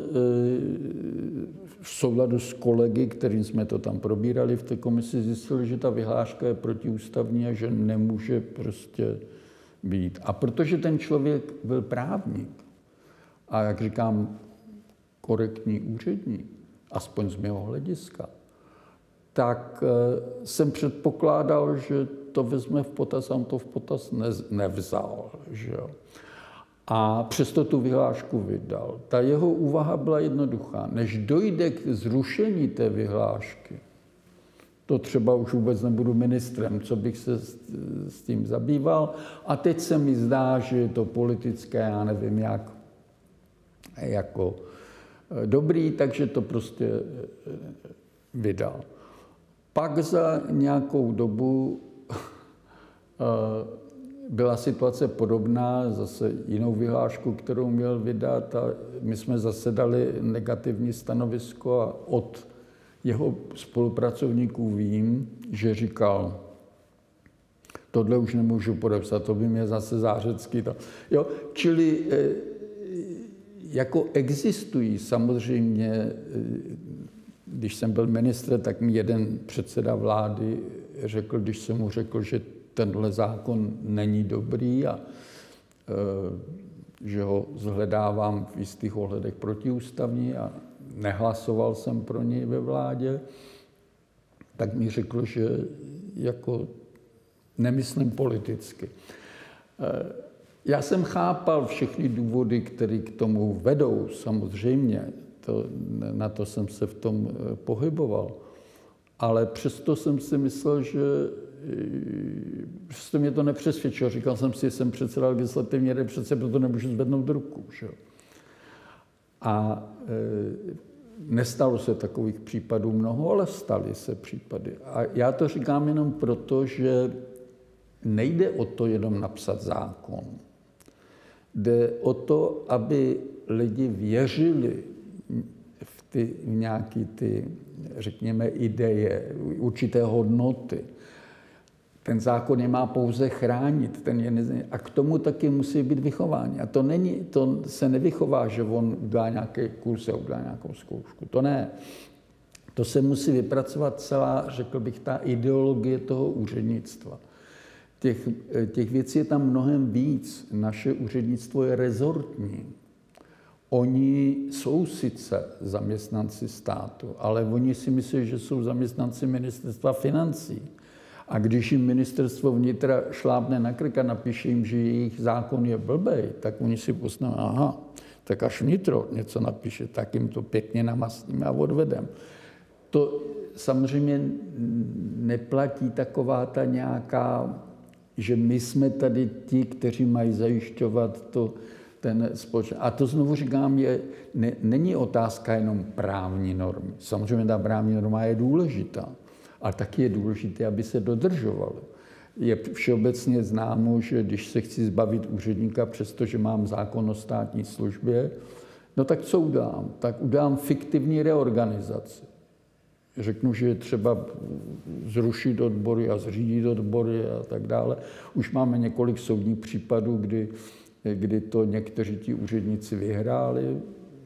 v souladu s kolegy, kterým jsme to tam probírali v té komisi, zjistil, že ta vyhláška je protiústavní a že nemůže prostě být. A protože ten člověk byl právník a, jak říkám, korektní úředník, aspoň z mého hlediska, tak jsem předpokládal, že to vezme v potaz, a on to v potaz nevzal. Že jo. A přesto tu vyhlášku vydal. Ta jeho úvaha byla jednoduchá. Než dojde k zrušení té vyhlášky, to třeba už vůbec nebudu ministrem, co bych se s tím zabýval, a teď se mi zdá, že je to politické, já nevím jak, jako dobrý, takže to prostě vydal. Pak za nějakou dobu byla situace podobná, zase jinou vyhlášku, kterou měl vydat, a my jsme zase dali negativní stanovisko a od jeho spolupracovníků vím, že říkal, tohle už nemůžu podepsat, to by mě zase Zářecký. Jo? Čili jako existují samozřejmě, když jsem byl ministr, tak mi jeden předseda vlády řekl, když jsem mu řekl, že tenhle zákon není dobrý a že ho zhledávám v jistých ohledech protiústavní a nehlasoval jsem pro něj ve vládě, tak mi řekl, že jako nemyslím politicky. Já jsem chápal všechny důvody, které k tomu vedou, samozřejmě, na to jsem se v tom pohyboval, ale přesto jsem si myslel, že přesto mě to nepřesvědčilo. Říkal jsem si, že jsem předseda legislativní rady, přece proto nemůžu zvednout ruku. Že? A nestalo se takových případů mnoho, ale staly se případy. A já to říkám jenom proto, že nejde o to jenom napsat zákon. Jde o to, aby lidi věřili v nějaké ty, řekněme, ideje, určité hodnoty. Ten zákon je má pouze chránit, a k tomu taky musí být vychování. A to se nevychová, že on udělá nějaký kurz a udělá nějakou zkoušku. To ne. To se musí vypracovat celá, řekl bych, ta ideologie toho úřednictva. Těch věcí je tam mnohem víc. Naše úřednictvo je rezortní. Oni jsou sice zaměstnanci státu, ale oni si myslí, že jsou zaměstnanci ministerstva financí. A když jim ministerstvo vnitra šlápne na krk a napíše jim, že jejich zákon je blbej, tak oni si poznají, aha, tak až vnitro něco napíše, tak jim to pěkně namastíme a odvedeme. To samozřejmě neplatí taková ta nějaká, že my jsme tady ti, kteří mají zajišťovat ten společnost. A to znovu říkám, není otázka jenom právní normy. Samozřejmě ta právní norma je důležitá, ale taky je důležité, aby se dodržovalo. Je všeobecně známo, že když se chci zbavit úředníka, přestože mám zákon o státní službě, no tak co udělám? Tak udělám fiktivní reorganizaci. Řeknu, že je třeba zrušit odbory a zřídit odbory a tak dále. Už máme několik soudních případů, kdy to někteří ti úředníci vyhráli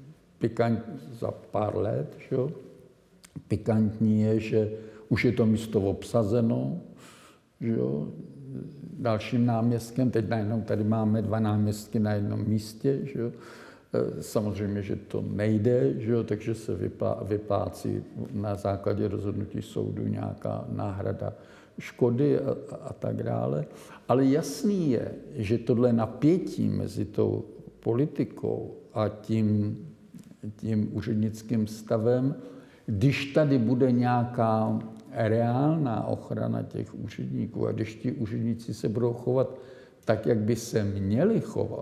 za pár let. Že? Pikantní je, že už je to místo obsazeno, že? Dalším náměstkem. Teď najednou tady máme 2 náměstky na jednom místě. Že? Samozřejmě, že to nejde, že jo, takže se vyplácí na základě rozhodnutí soudu nějaká náhrada škody a tak dále. Ale jasný je, že tohle napětí mezi tou politikou a tím úřednickým stavem, když tady bude nějaká reálná ochrana těch úředníků a když ti úředníci se budou chovat tak, jak by se měli chovat,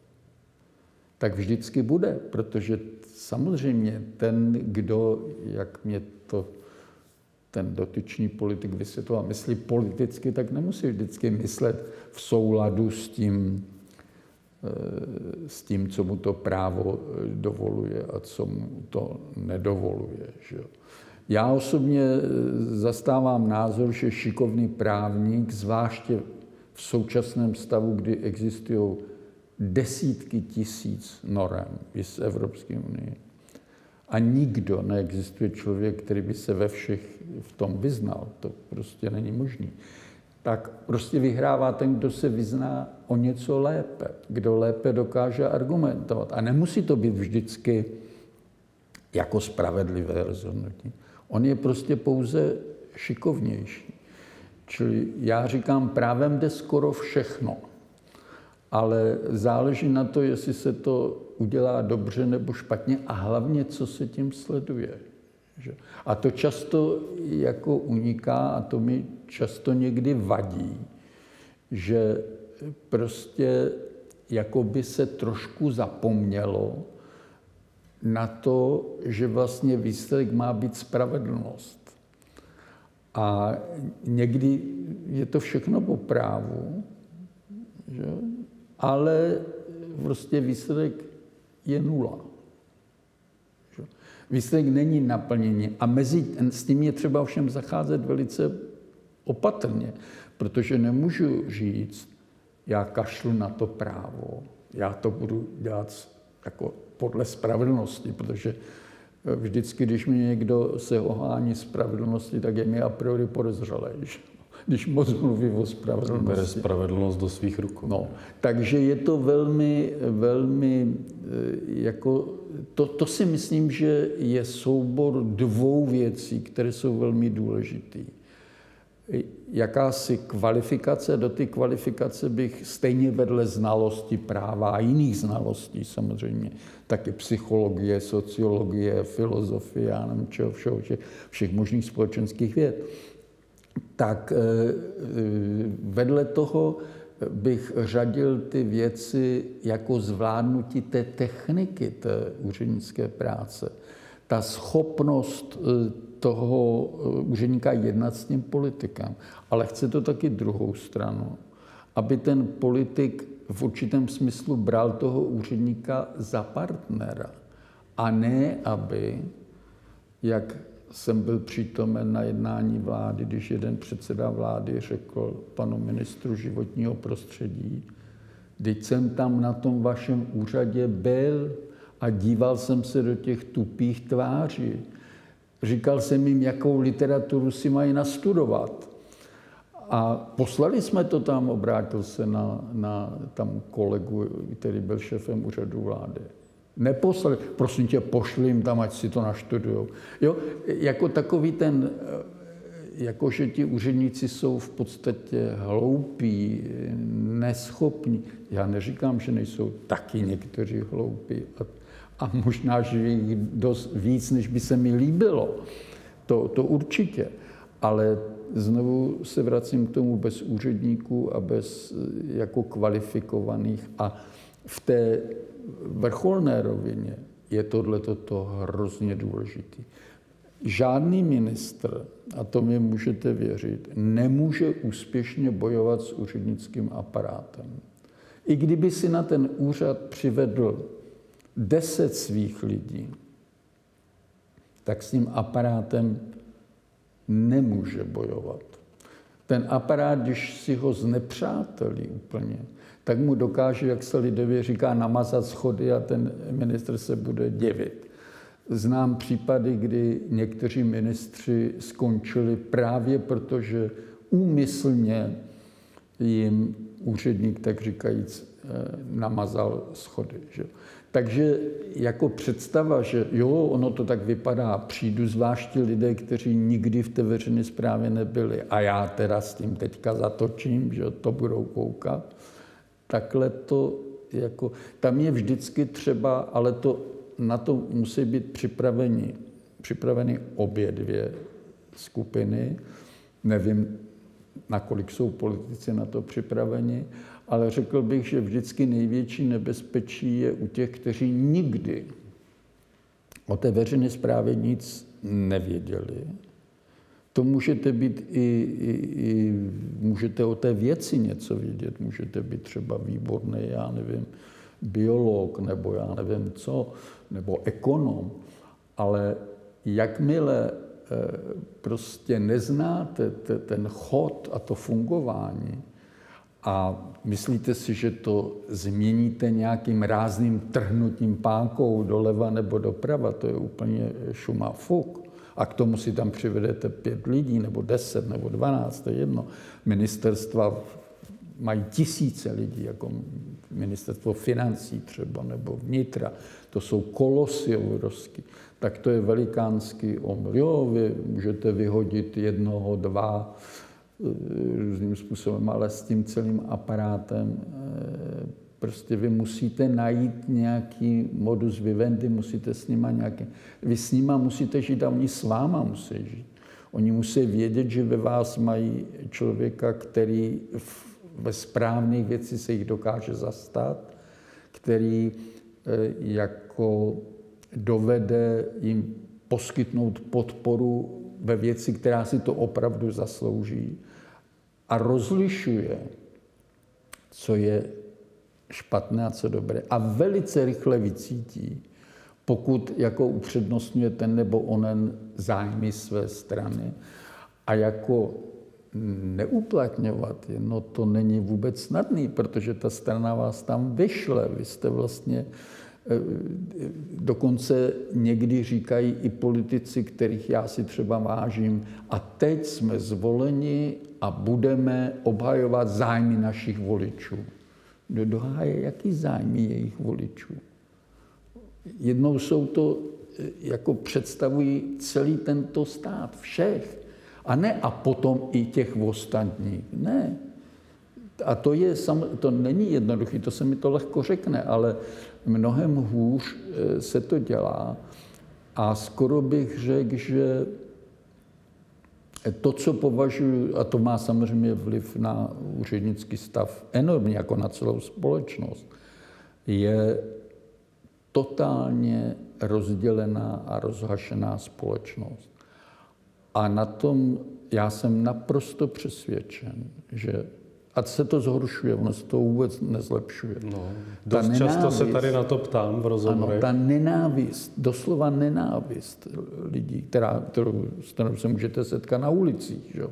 tak vždycky bude, protože samozřejmě ten, kdo, jak mě to ten dotyčný politik vysvětloval, myslí politicky, tak nemusí vždycky myslet v souladu s tím s tím, co mu to právo dovoluje a co mu to nedovoluje. Že? Já osobně zastávám názor, že šikovný právník, zvláště v současném stavu, kdy existují desítky tisíc norem z Evropské unie a nikdo neexistuje člověk, který by se ve všech v tom vyznal, to prostě není možné, tak prostě vyhrává ten, kdo se vyzná o něco lépe, kdo lépe dokáže argumentovat. A nemusí to být vždycky jako spravedlivé rozhodnutí. On je prostě pouze šikovnější. Čili já říkám, právem jde skoro všechno, ale záleží na to, jestli se to udělá dobře nebo špatně a hlavně, co se tím sleduje. A to často jako uniká a to mi často někdy vadí, že prostě jako by se trošku zapomnělo na to, že vlastně výsledek má být spravedlnost. A někdy je to všechno po právu, že? Ale prostě výsledek je nula. Že? Výsledek není naplnění. A s tím je třeba ovšem zacházet velice opatrně, protože nemůžu říct, já kašlu na to právo, já to budu dělat jako podle spravedlnosti, protože vždycky, když mi někdo se ohání spravedlnosti, tak je mi a priori podezřelý, když moc mluví o spravedlnosti. Bere spravedlnost do svých rukou. No, takže je to velmi jako, to si myslím, že je soubor dvou věcí, které jsou velmi důležité. Jakási kvalifikace, do té kvalifikace bych stejně vedle znalosti práva a jiných znalostí samozřejmě, taky psychologie, sociologie, filozofie, já nevím čeho všeho, všech možných společenských věd. Tak vedle toho bych řadil ty věci jako zvládnutí té techniky, té úřednické práce. Ta schopnost toho úředníka jednat s tím politikem. Ale chce to taky druhou stranu, aby ten politik v určitém smyslu bral toho úředníka za partnera. A ne, aby, jak jsem byl přítomen na jednání vlády, když jeden předseda vlády řekl panu ministru životního prostředí, teď jsem tam na tom vašem úřadě byl a díval jsem se do těch tupých tváří. Říkal jsem jim, jakou literaturu si mají nastudovat. A poslali jsme to tam, obrátil se na tam kolegu, který byl šéfem úřadu vlády. Neposlali, prosím tě, pošli jim tam, ať si to naštudujou. Jo, jako takový ten, jakože ti úředníci jsou v podstatě hloupí, neschopní. Já neříkám, že nejsou taky někteří hloupí. A možná, že je jich dost víc, než by se mi líbilo. To určitě. Ale znovu se vracím k tomu bez úředníků a bez jako kvalifikovaných. A v té vrcholné rovině je tohleto hrozně důležitý. Žádný ministr, a to mi můžete věřit, nemůže úspěšně bojovat s úřednickým aparátem. I kdyby si na ten úřad přivedl 10 svých lidí, tak s tím aparátem nemůže bojovat. Ten aparát, když si ho znepřátelí úplně, tak mu dokáže, jak se lidově říká, namazat schody a ten ministr se bude divit. Znám případy, kdy někteří ministři skončili právě proto, že úmyslně jim úředník, tak říkajíc, namazal schody. Že? Takže jako představa, že jo, ono to tak vypadá, přijdu zvláště lidé, kteří nikdy v té veřejné správě nebyli a já teda s tím teďka zatočím, že to budou koukat, takhle to jako, tam je vždycky třeba, ale na to musí být připraveny obě dvě skupiny. Nevím, nakolik jsou politici na to připraveni, ale řekl bych, že vždycky největší nebezpečí je u těch, kteří nikdy o té veřejné správě nic nevěděli, To můžete být můžete o té věci něco vědět, můžete být třeba výborný, já nevím, biolog, nebo já nevím co, nebo ekonom, ale jakmile prostě neznáte ten chod a to fungování a myslíte si, že to změníte nějakým rázným trhnutím pákou doleva nebo doprava, to je úplně šum a fuk. A k tomu si tam přivedete 5 lidí, nebo 10, nebo 12, to je jedno. Ministerstva mají tisíce lidí, jako ministerstvo financí třeba, nebo vnitra. To jsou kolosy obrovský. Tak to je velikánský omyl. Jo, vy můžete vyhodit 1, 2 různým způsobem, ale s tím celým aparátem prostě vy musíte najít nějaký modus vivendi, musíte s nima nějaký... Vy s nima musíte žít a oni s váma musí žít. Oni musí vědět, že ve vás mají člověka, který ve správných věci se jich dokáže zastat, který jako dovede jim poskytnout podporu ve věci, která si to opravdu zaslouží a rozlišuje, co je špatné a co dobré. A velice rychle vycítí, pokud jako upřednostňuje ten nebo onen zájmy své strany a jako neuplatňovat je, no to není vůbec snadný, protože ta strana vás tam vyšle. Vy jste vlastně, dokonce někdy říkají i politici, kterých já si třeba vážím, a teď jsme zvoleni a budeme obhajovat zájmy našich voličů. Kdo doháje, jaký zájmy jejich voličů? Jednou jsou to, jako představují celý tento stát, všech. A ne a potom i těch ostatních. Ne. A to není jednoduché, to se mi to lehko řekne, ale mnohem hůř se to dělá. A skoro bych řekl, že to, co považuji, a to má samozřejmě vliv na úřednický stav enormní, jako na celou společnost, je totálně rozdělená a rozhašená společnost. A na tom já jsem naprosto přesvědčen, že ať se to zhoršuje, ono se to vůbec nezlepšuje. No, dost často se tady na to ptám v rozhovorech. Ano, ta nenávist, doslova nenávist lidí, kterou se můžete setkat na ulicích. Že?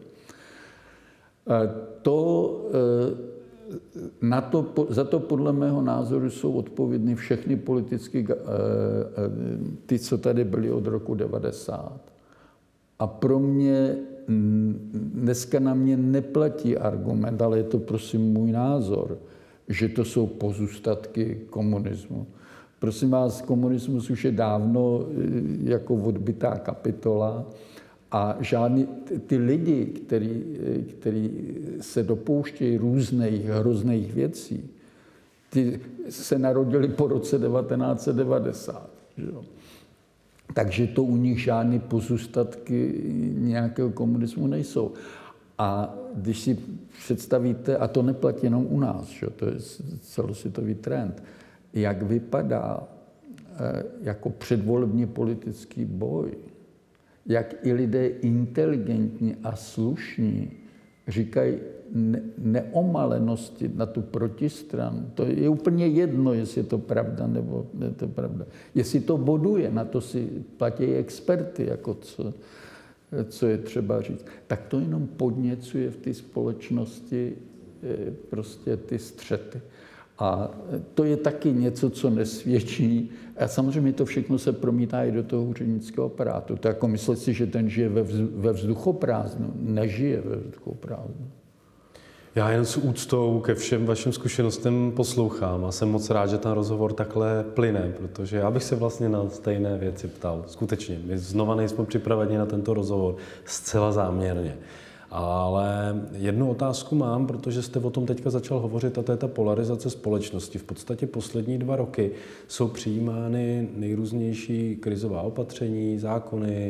Za to podle mého názoru jsou odpovědní všechny politické, ty, co tady byli od roku 90. A pro mě dneska na mě neplatí argument, ale je to prosím můj názor, že to jsou pozůstatky komunismu. Prosím vás, komunismus už je dávno jako odbytá kapitola a žádný ty lidi, kteří se dopouštějí různých hrozných věcí, ty se narodili po roce 1990. Že? Takže to u nich žádné pozůstatky nějakého komunismu nejsou. A když si představíte, a to neplatí jenom u nás, že? To je celosvětový trend, jak vypadá jako předvolební politický boj, jak i lidé inteligentní a slušní říkají neomalenosti na tu protistranu. To je úplně jedno, jestli je to pravda nebo ne to pravda. Jestli to boduje, na to si platí experty, jako co je třeba říct. Tak to jenom podněcuje v té společnosti prostě ty střety. A to je taky něco, co nesvědčí. A samozřejmě to všechno se promítá i do toho úřednického aparátu. To jako myslet si, že ten žije ve vzduchoprázdnu. Nežije ve vzduchoprázdnu. Já jen s úctou ke všem vašim zkušenostem poslouchám a jsem moc rád, že ten rozhovor takhle plyne, protože já bych se vlastně na stejné věci ptal. Skutečně, my znova nejsme připraveni na tento rozhovor zcela záměrně. Ale jednu otázku mám, protože jste o tom teďka začal hovořit, a to je ta polarizace společnosti. V podstatě poslední 2 roky jsou přijímány nejrůznější krizová opatření, zákony,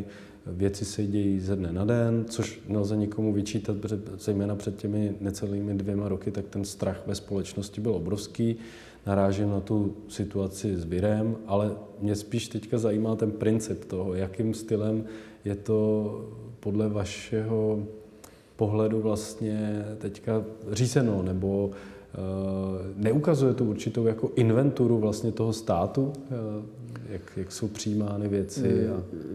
věci se dějí ze dne na den, což nelze nikomu vyčítat, protože zejména před těmi necelými 2 roky, tak ten strach ve společnosti byl obrovský. Narážím na tu situaci s virem, ale mě spíš teďka zajímá ten princip toho, jakým stylem je to podle vašeho pohledu vlastně teďka řízeno, nebo neukazuje tu určitou jako inventuru vlastně toho státu, jak jsou přijímány věci?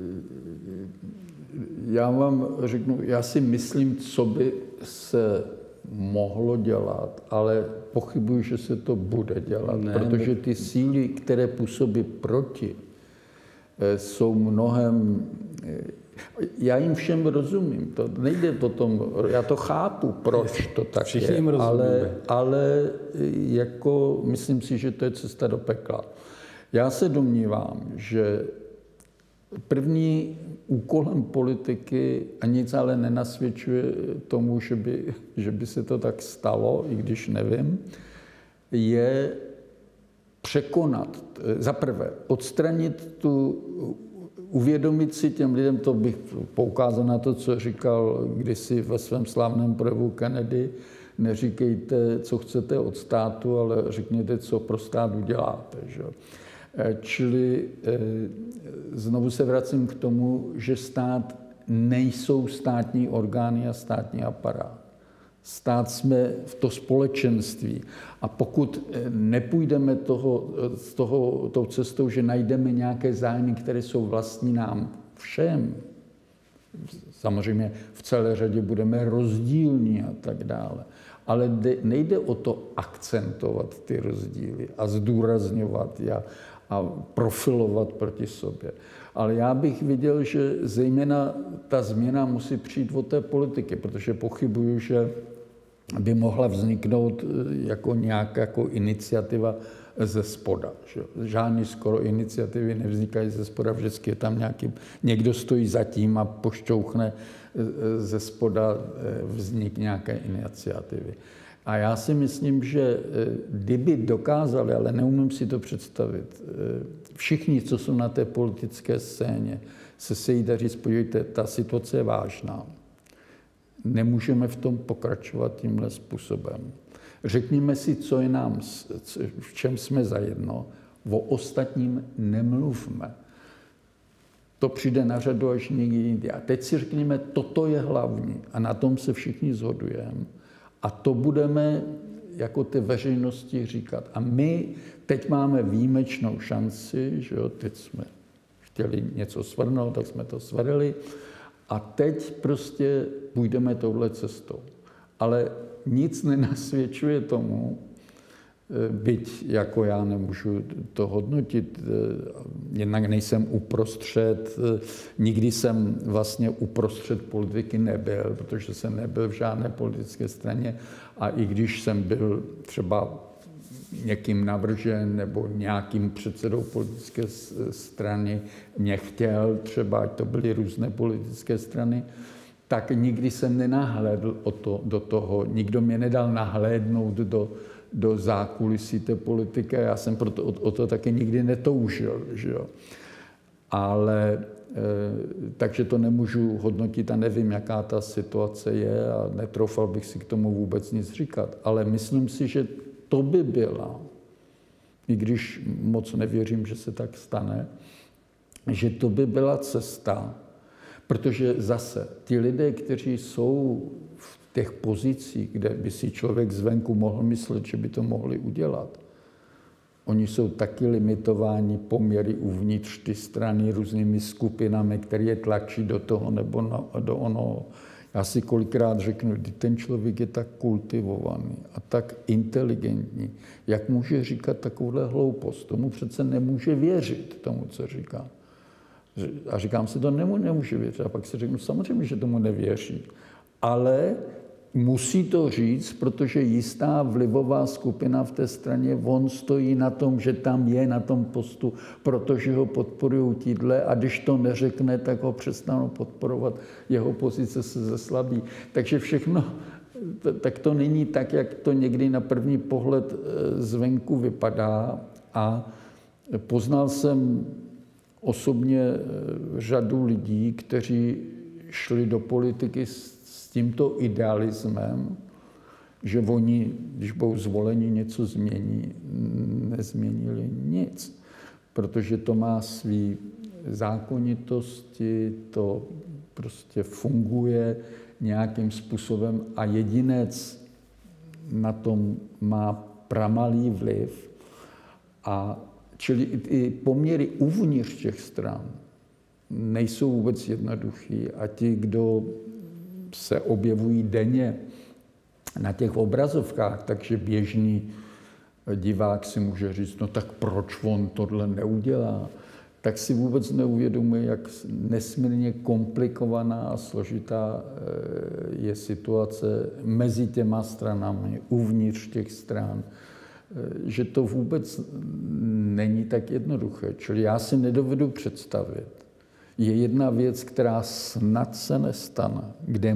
Já vám řeknu, já si myslím, co by se mohlo dělat, ale pochybuji, že se to bude dělat, protože ty síly, které působí proti, jsou mnohem... Já jim všem rozumím, to nejde potom, já to chápu, proč to tak je, ale jako myslím si, že to je cesta do pekla. Já se domnívám, že první úkolem politiky, a nic ale nenasvědčuje tomu, že by se to tak stalo, i když nevím, je překonat, za prvé, odstranit uvědomit si těm lidem, to bych poukázal na to, co říkal kdysi ve svém slavném projevu Kennedy, neříkejte, co chcete od státu, ale řekněte, co pro stát uděláte. Že? Čili znovu se vracím k tomu, že stát nejsou státní orgány a státní aparát. Stát jsme v to společenství. A pokud nepůjdeme tou cestou, že najdeme nějaké zájmy, které jsou vlastní nám všem, samozřejmě v celé řadě budeme rozdílní a tak dále, ale nejde o to akcentovat ty rozdíly a zdůrazňovat je a profilovat proti sobě. Ale já bych viděl, že zejména ta změna musí přijít od té politiky, protože pochybuju, že by mohla vzniknout jako nějaká jako iniciativa ze spoda. Že? Žádný skoro iniciativy nevznikají ze spoda, vždycky je tam někdo stojí za tím a pošťouchne ze spoda vznik nějaké iniciativy. A já si myslím, že kdyby dokázali, ale neumím si to představit, všichni, co jsou na té politické scéně, se sejít a říct, podívejte, ta situace je vážná. Nemůžeme v tom pokračovat tímhle způsobem. Řekněme si, co je nám, v čem jsme zajedno. O ostatním nemluvme. To přijde na řadu až někdy jindy. A teď si řekněme, toto je hlavní a na tom se všichni shodujeme. A to budeme jako té veřejnosti říkat. A my teď máme výjimečnou šanci, že jo, teď jsme chtěli něco svrhnout, tak jsme to svrhli. A teď prostě půjdeme touhle cestou. Ale nic nenasvědčuje tomu, byť jako já nemůžu to hodnotit, jednak nejsem uprostřed, nikdy jsem vlastně uprostřed politiky nebyl, protože jsem nebyl v žádné politické straně a i když jsem byl třeba někým navržen nebo nějakým předsedou politické strany mě chtěl, třeba ať to byly různé politické strany, tak nikdy jsem nenahlédl do toho, nikdo mě nedal nahlédnout do zákulisí té politiky a já jsem proto o to taky nikdy netoužil. Že jo? Ale takže to nemůžu hodnotit a nevím, jaká ta situace je a netroufal bych si k tomu vůbec nic říkat. Ale myslím si, že to by byla, i když moc nevěřím, že se tak stane, že to by byla cesta, protože zase ti lidé, kteří jsou v těch pozicích, kde by si člověk zvenku mohl myslet, že by to mohli udělat, oni jsou taky limitováni poměry uvnitř ty strany různými skupinami, které je tlačí do toho nebo do onoho. Já si kolikrát řeknu, že ten člověk je tak kultivovaný a tak inteligentní, jak může říkat takovouhle hloupost. Tomu přece nemůže věřit, tomu, co říká. A říkám si, to nemůže věřit. A pak si řeknu, samozřejmě, že tomu nevěří. Ale musí to říct, protože jistá vlivová skupina v té straně, on stojí na tom, že tam je na tom postu, protože ho podporují tíhle a když to neřekne, tak ho přestanou podporovat, jeho pozice se zeslabí. Takže všechno, tak to není tak, jak to někdy na první pohled zvenku vypadá. A poznal jsem osobně řadu lidí, kteří šli do politiky s tímto idealismem, že oni, když budou zvoleni, něco změní, nezměnili nic. Protože to má své zákonitosti, to prostě funguje nějakým způsobem a jedinec na tom má pramalý vliv. A čili i poměry uvnitř těch stran nejsou vůbec jednoduchý a ti, kdo se objevují denně na těch obrazovkách, takže běžný divák si může říct, no tak proč on tohle neudělá, tak si vůbec neuvědomuje, jak nesmírně komplikovaná a složitá je situace mezi těma stranami, uvnitř těch stran, že to vůbec není tak jednoduché. Čili já si nedovedu představit. Je jedna věc, která snad se nestane, kde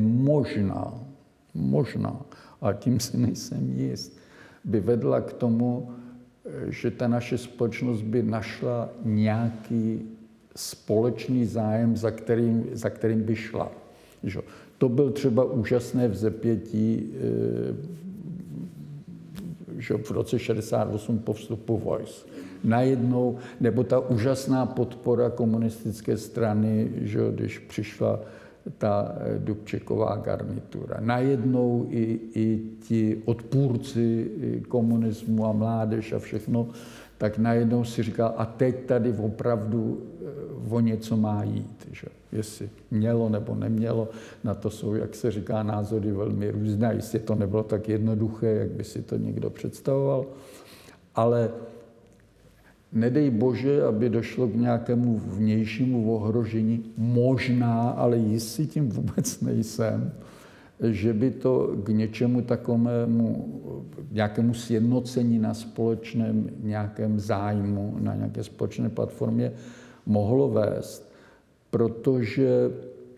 možná, ale tím si nejsem jist, by vedla k tomu, že ta naše společnost by našla nějaký společný zájem, za kterým by šla. To byl třeba úžasné vzepětí v roce 68 po vstupu vojsk. Najednou, nebo ta úžasná podpora komunistické strany, že když přišla ta Dubčeková garnitura. Najednou i ti odpůrci komunismu a mládež a všechno, tak najednou si říká, a teď tady opravdu o něco má jít. Že? Jestli mělo nebo nemělo, na to jsou, jak se říká, názory velmi různé. Jistě to nebylo tak jednoduché, jak by si to někdo představoval, ale nedej Bože, aby došlo k nějakému vnějšímu ohrožení, možná, ale jistý tím vůbec nejsem, že by to k něčemu takovému, nějakému sjednocení na společném nějakém zájmu, na nějaké společné platformě mohlo vést, protože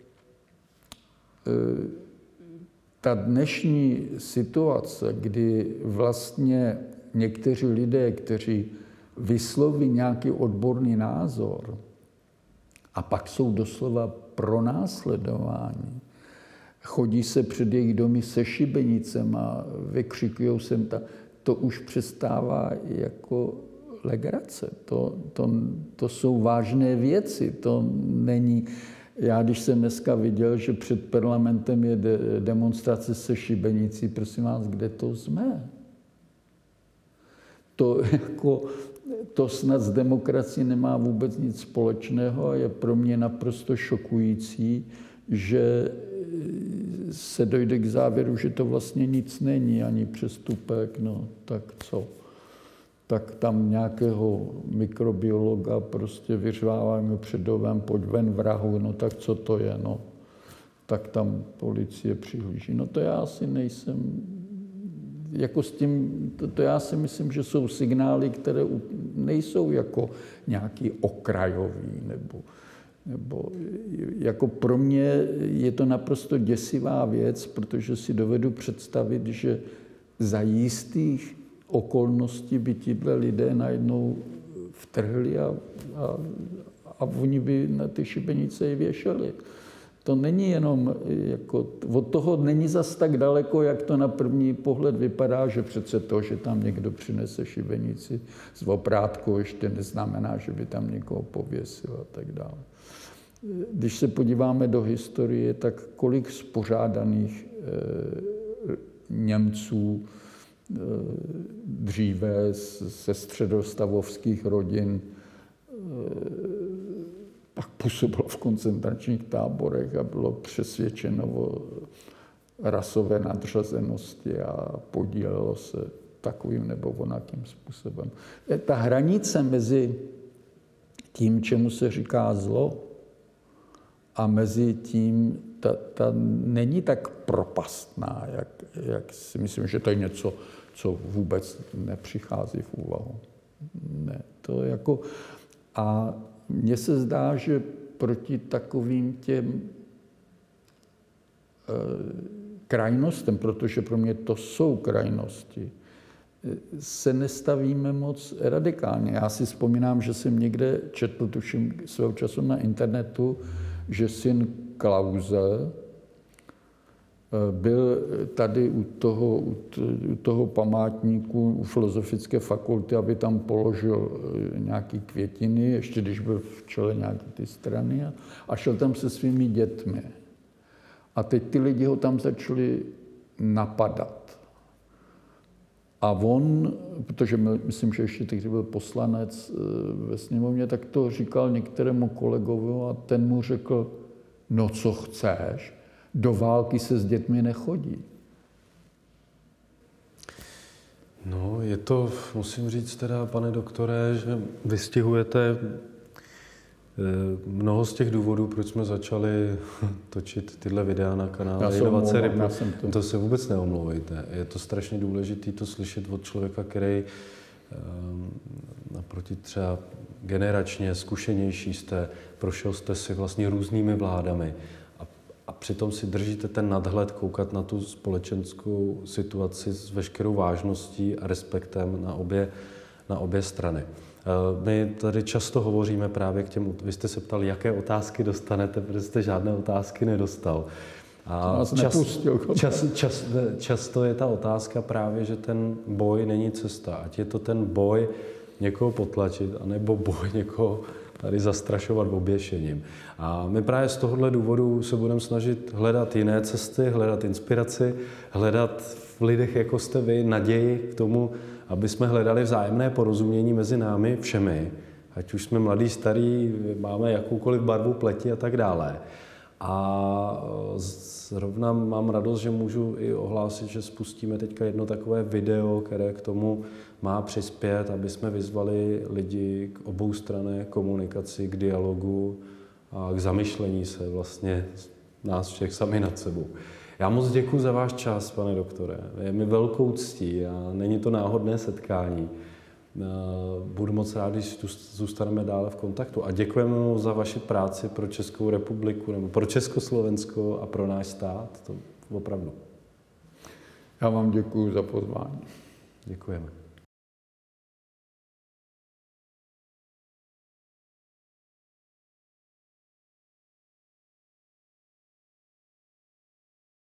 ta dnešní situace, kdy vlastně někteří lidé, kteří vysloví nějaký odborný názor a pak jsou doslova pronásledováni. Chodí se před jejich domy se šibenicem a vykřikují sem to už přestává jako legrace. To jsou vážné věci. To není. Já, když jsem dneska viděl, že před parlamentem je demonstrace se šibenicí, prosím vás, kde to jsme? To snad s demokracií nemá vůbec nic společného a je pro mě naprosto šokující, že se dojde k závěru, že to vlastně nic není, ani přestupek, no tak co? Tak tam nějakého mikrobiologa prostě vyřváváme před domem, pojď ven vrahu, no tak co to je, no? Tak tam policie přihlíží. No to já si nejsem, jako s tím, to já si myslím, že jsou signály, které nejsou jako nějaký okrajový, nebo jako pro mě je to naprosto děsivá věc, protože si dovedu představit, že za jistých okolností by tihle lidé najednou vtrhli a oni by na ty šibenice je věšeli. To není jenom, jako, od toho není zas tak daleko, jak to na první pohled vypadá, že přece to, že tam někdo přinese šibenici z oprátku, ještě neznamená, že by tam někoho pověsil a tak dále. Když se podíváme do historie, tak kolik spořádaných Němců dříve ze středostavovských rodin pak působilo v koncentračních táborech a bylo přesvědčeno o rasové nadřazenosti a podílelo se takovým nebo onakým způsobem. Ta hranice mezi tím, čemu se říká zlo, a mezi tím, ta není tak propastná, jak si myslím, že to je něco, co vůbec nepřichází v úvahu. Ne, to jako. A mně se zdá, že proti takovým těm krajnostem, protože pro mě to jsou krajnosti, se nestavíme moc radikálně. Já si vzpomínám, že jsem někde četl, tuším svého času na internetu, že syn Klause byl tady u toho památníku u Filozofické fakulty, aby tam položil nějaké květiny, ještě když byl v čele nějaké ty strany, a šel tam se svými dětmi. A teď ty lidi ho tam začali napadat. A on, protože myslím, že ještě tehdy byl poslanec ve sněmovně, tak to říkal některému kolegovi a ten mu řekl, no co chceš, do války se s dětmi nechodí. No, je to, musím říct teda, pane doktore, že vystihujete mnoho z těch důvodů, proč jsme začali točit tyhle videa na kanále Inovace RIPu. To se vůbec neomlouvejte. Je to strašně důležité to slyšet od člověka, který naproti třeba generačně zkušenější jste, prošel jste si vlastně různými vládami a přitom si držíte ten nadhled koukat na tu společenskou situaci s veškerou vážností a respektem na obě strany. My tady často hovoříme právě k těm, vy jste se ptal, jaké otázky dostanete, protože jste žádné otázky nedostal. A často je ta otázka právě, že ten boj není cesta. Ať je to ten boj někoho potlačit, anebo boj někoho tady zastrašovat oběšením. A my právě z tohohle důvodu se budeme snažit hledat jiné cesty, hledat inspiraci, hledat v lidech, jako jste vy, naději k tomu, aby jsme hledali vzájemné porozumění mezi námi všemi, ať už jsme mladí, starí, máme jakoukoliv barvu pleti a tak dále. A zrovna mám radost, že můžu i ohlásit, že spustíme teďka jedno takové video, které k tomu má přispět, aby jsme vyzvali lidi k oboustranné komunikaci, k dialogu a k zamyšlení se vlastně nás všech sami nad sebou. Já moc děkuji za váš čas, pane doktore. Je mi velkou ctí a není to náhodné setkání. Budu moc rád, když zůstaneme dále v kontaktu. A děkujeme mu za vaši práci pro Českou republiku, nebo pro Československo a pro náš stát. To opravdu. Já vám děkuji za pozvání. Děkujeme.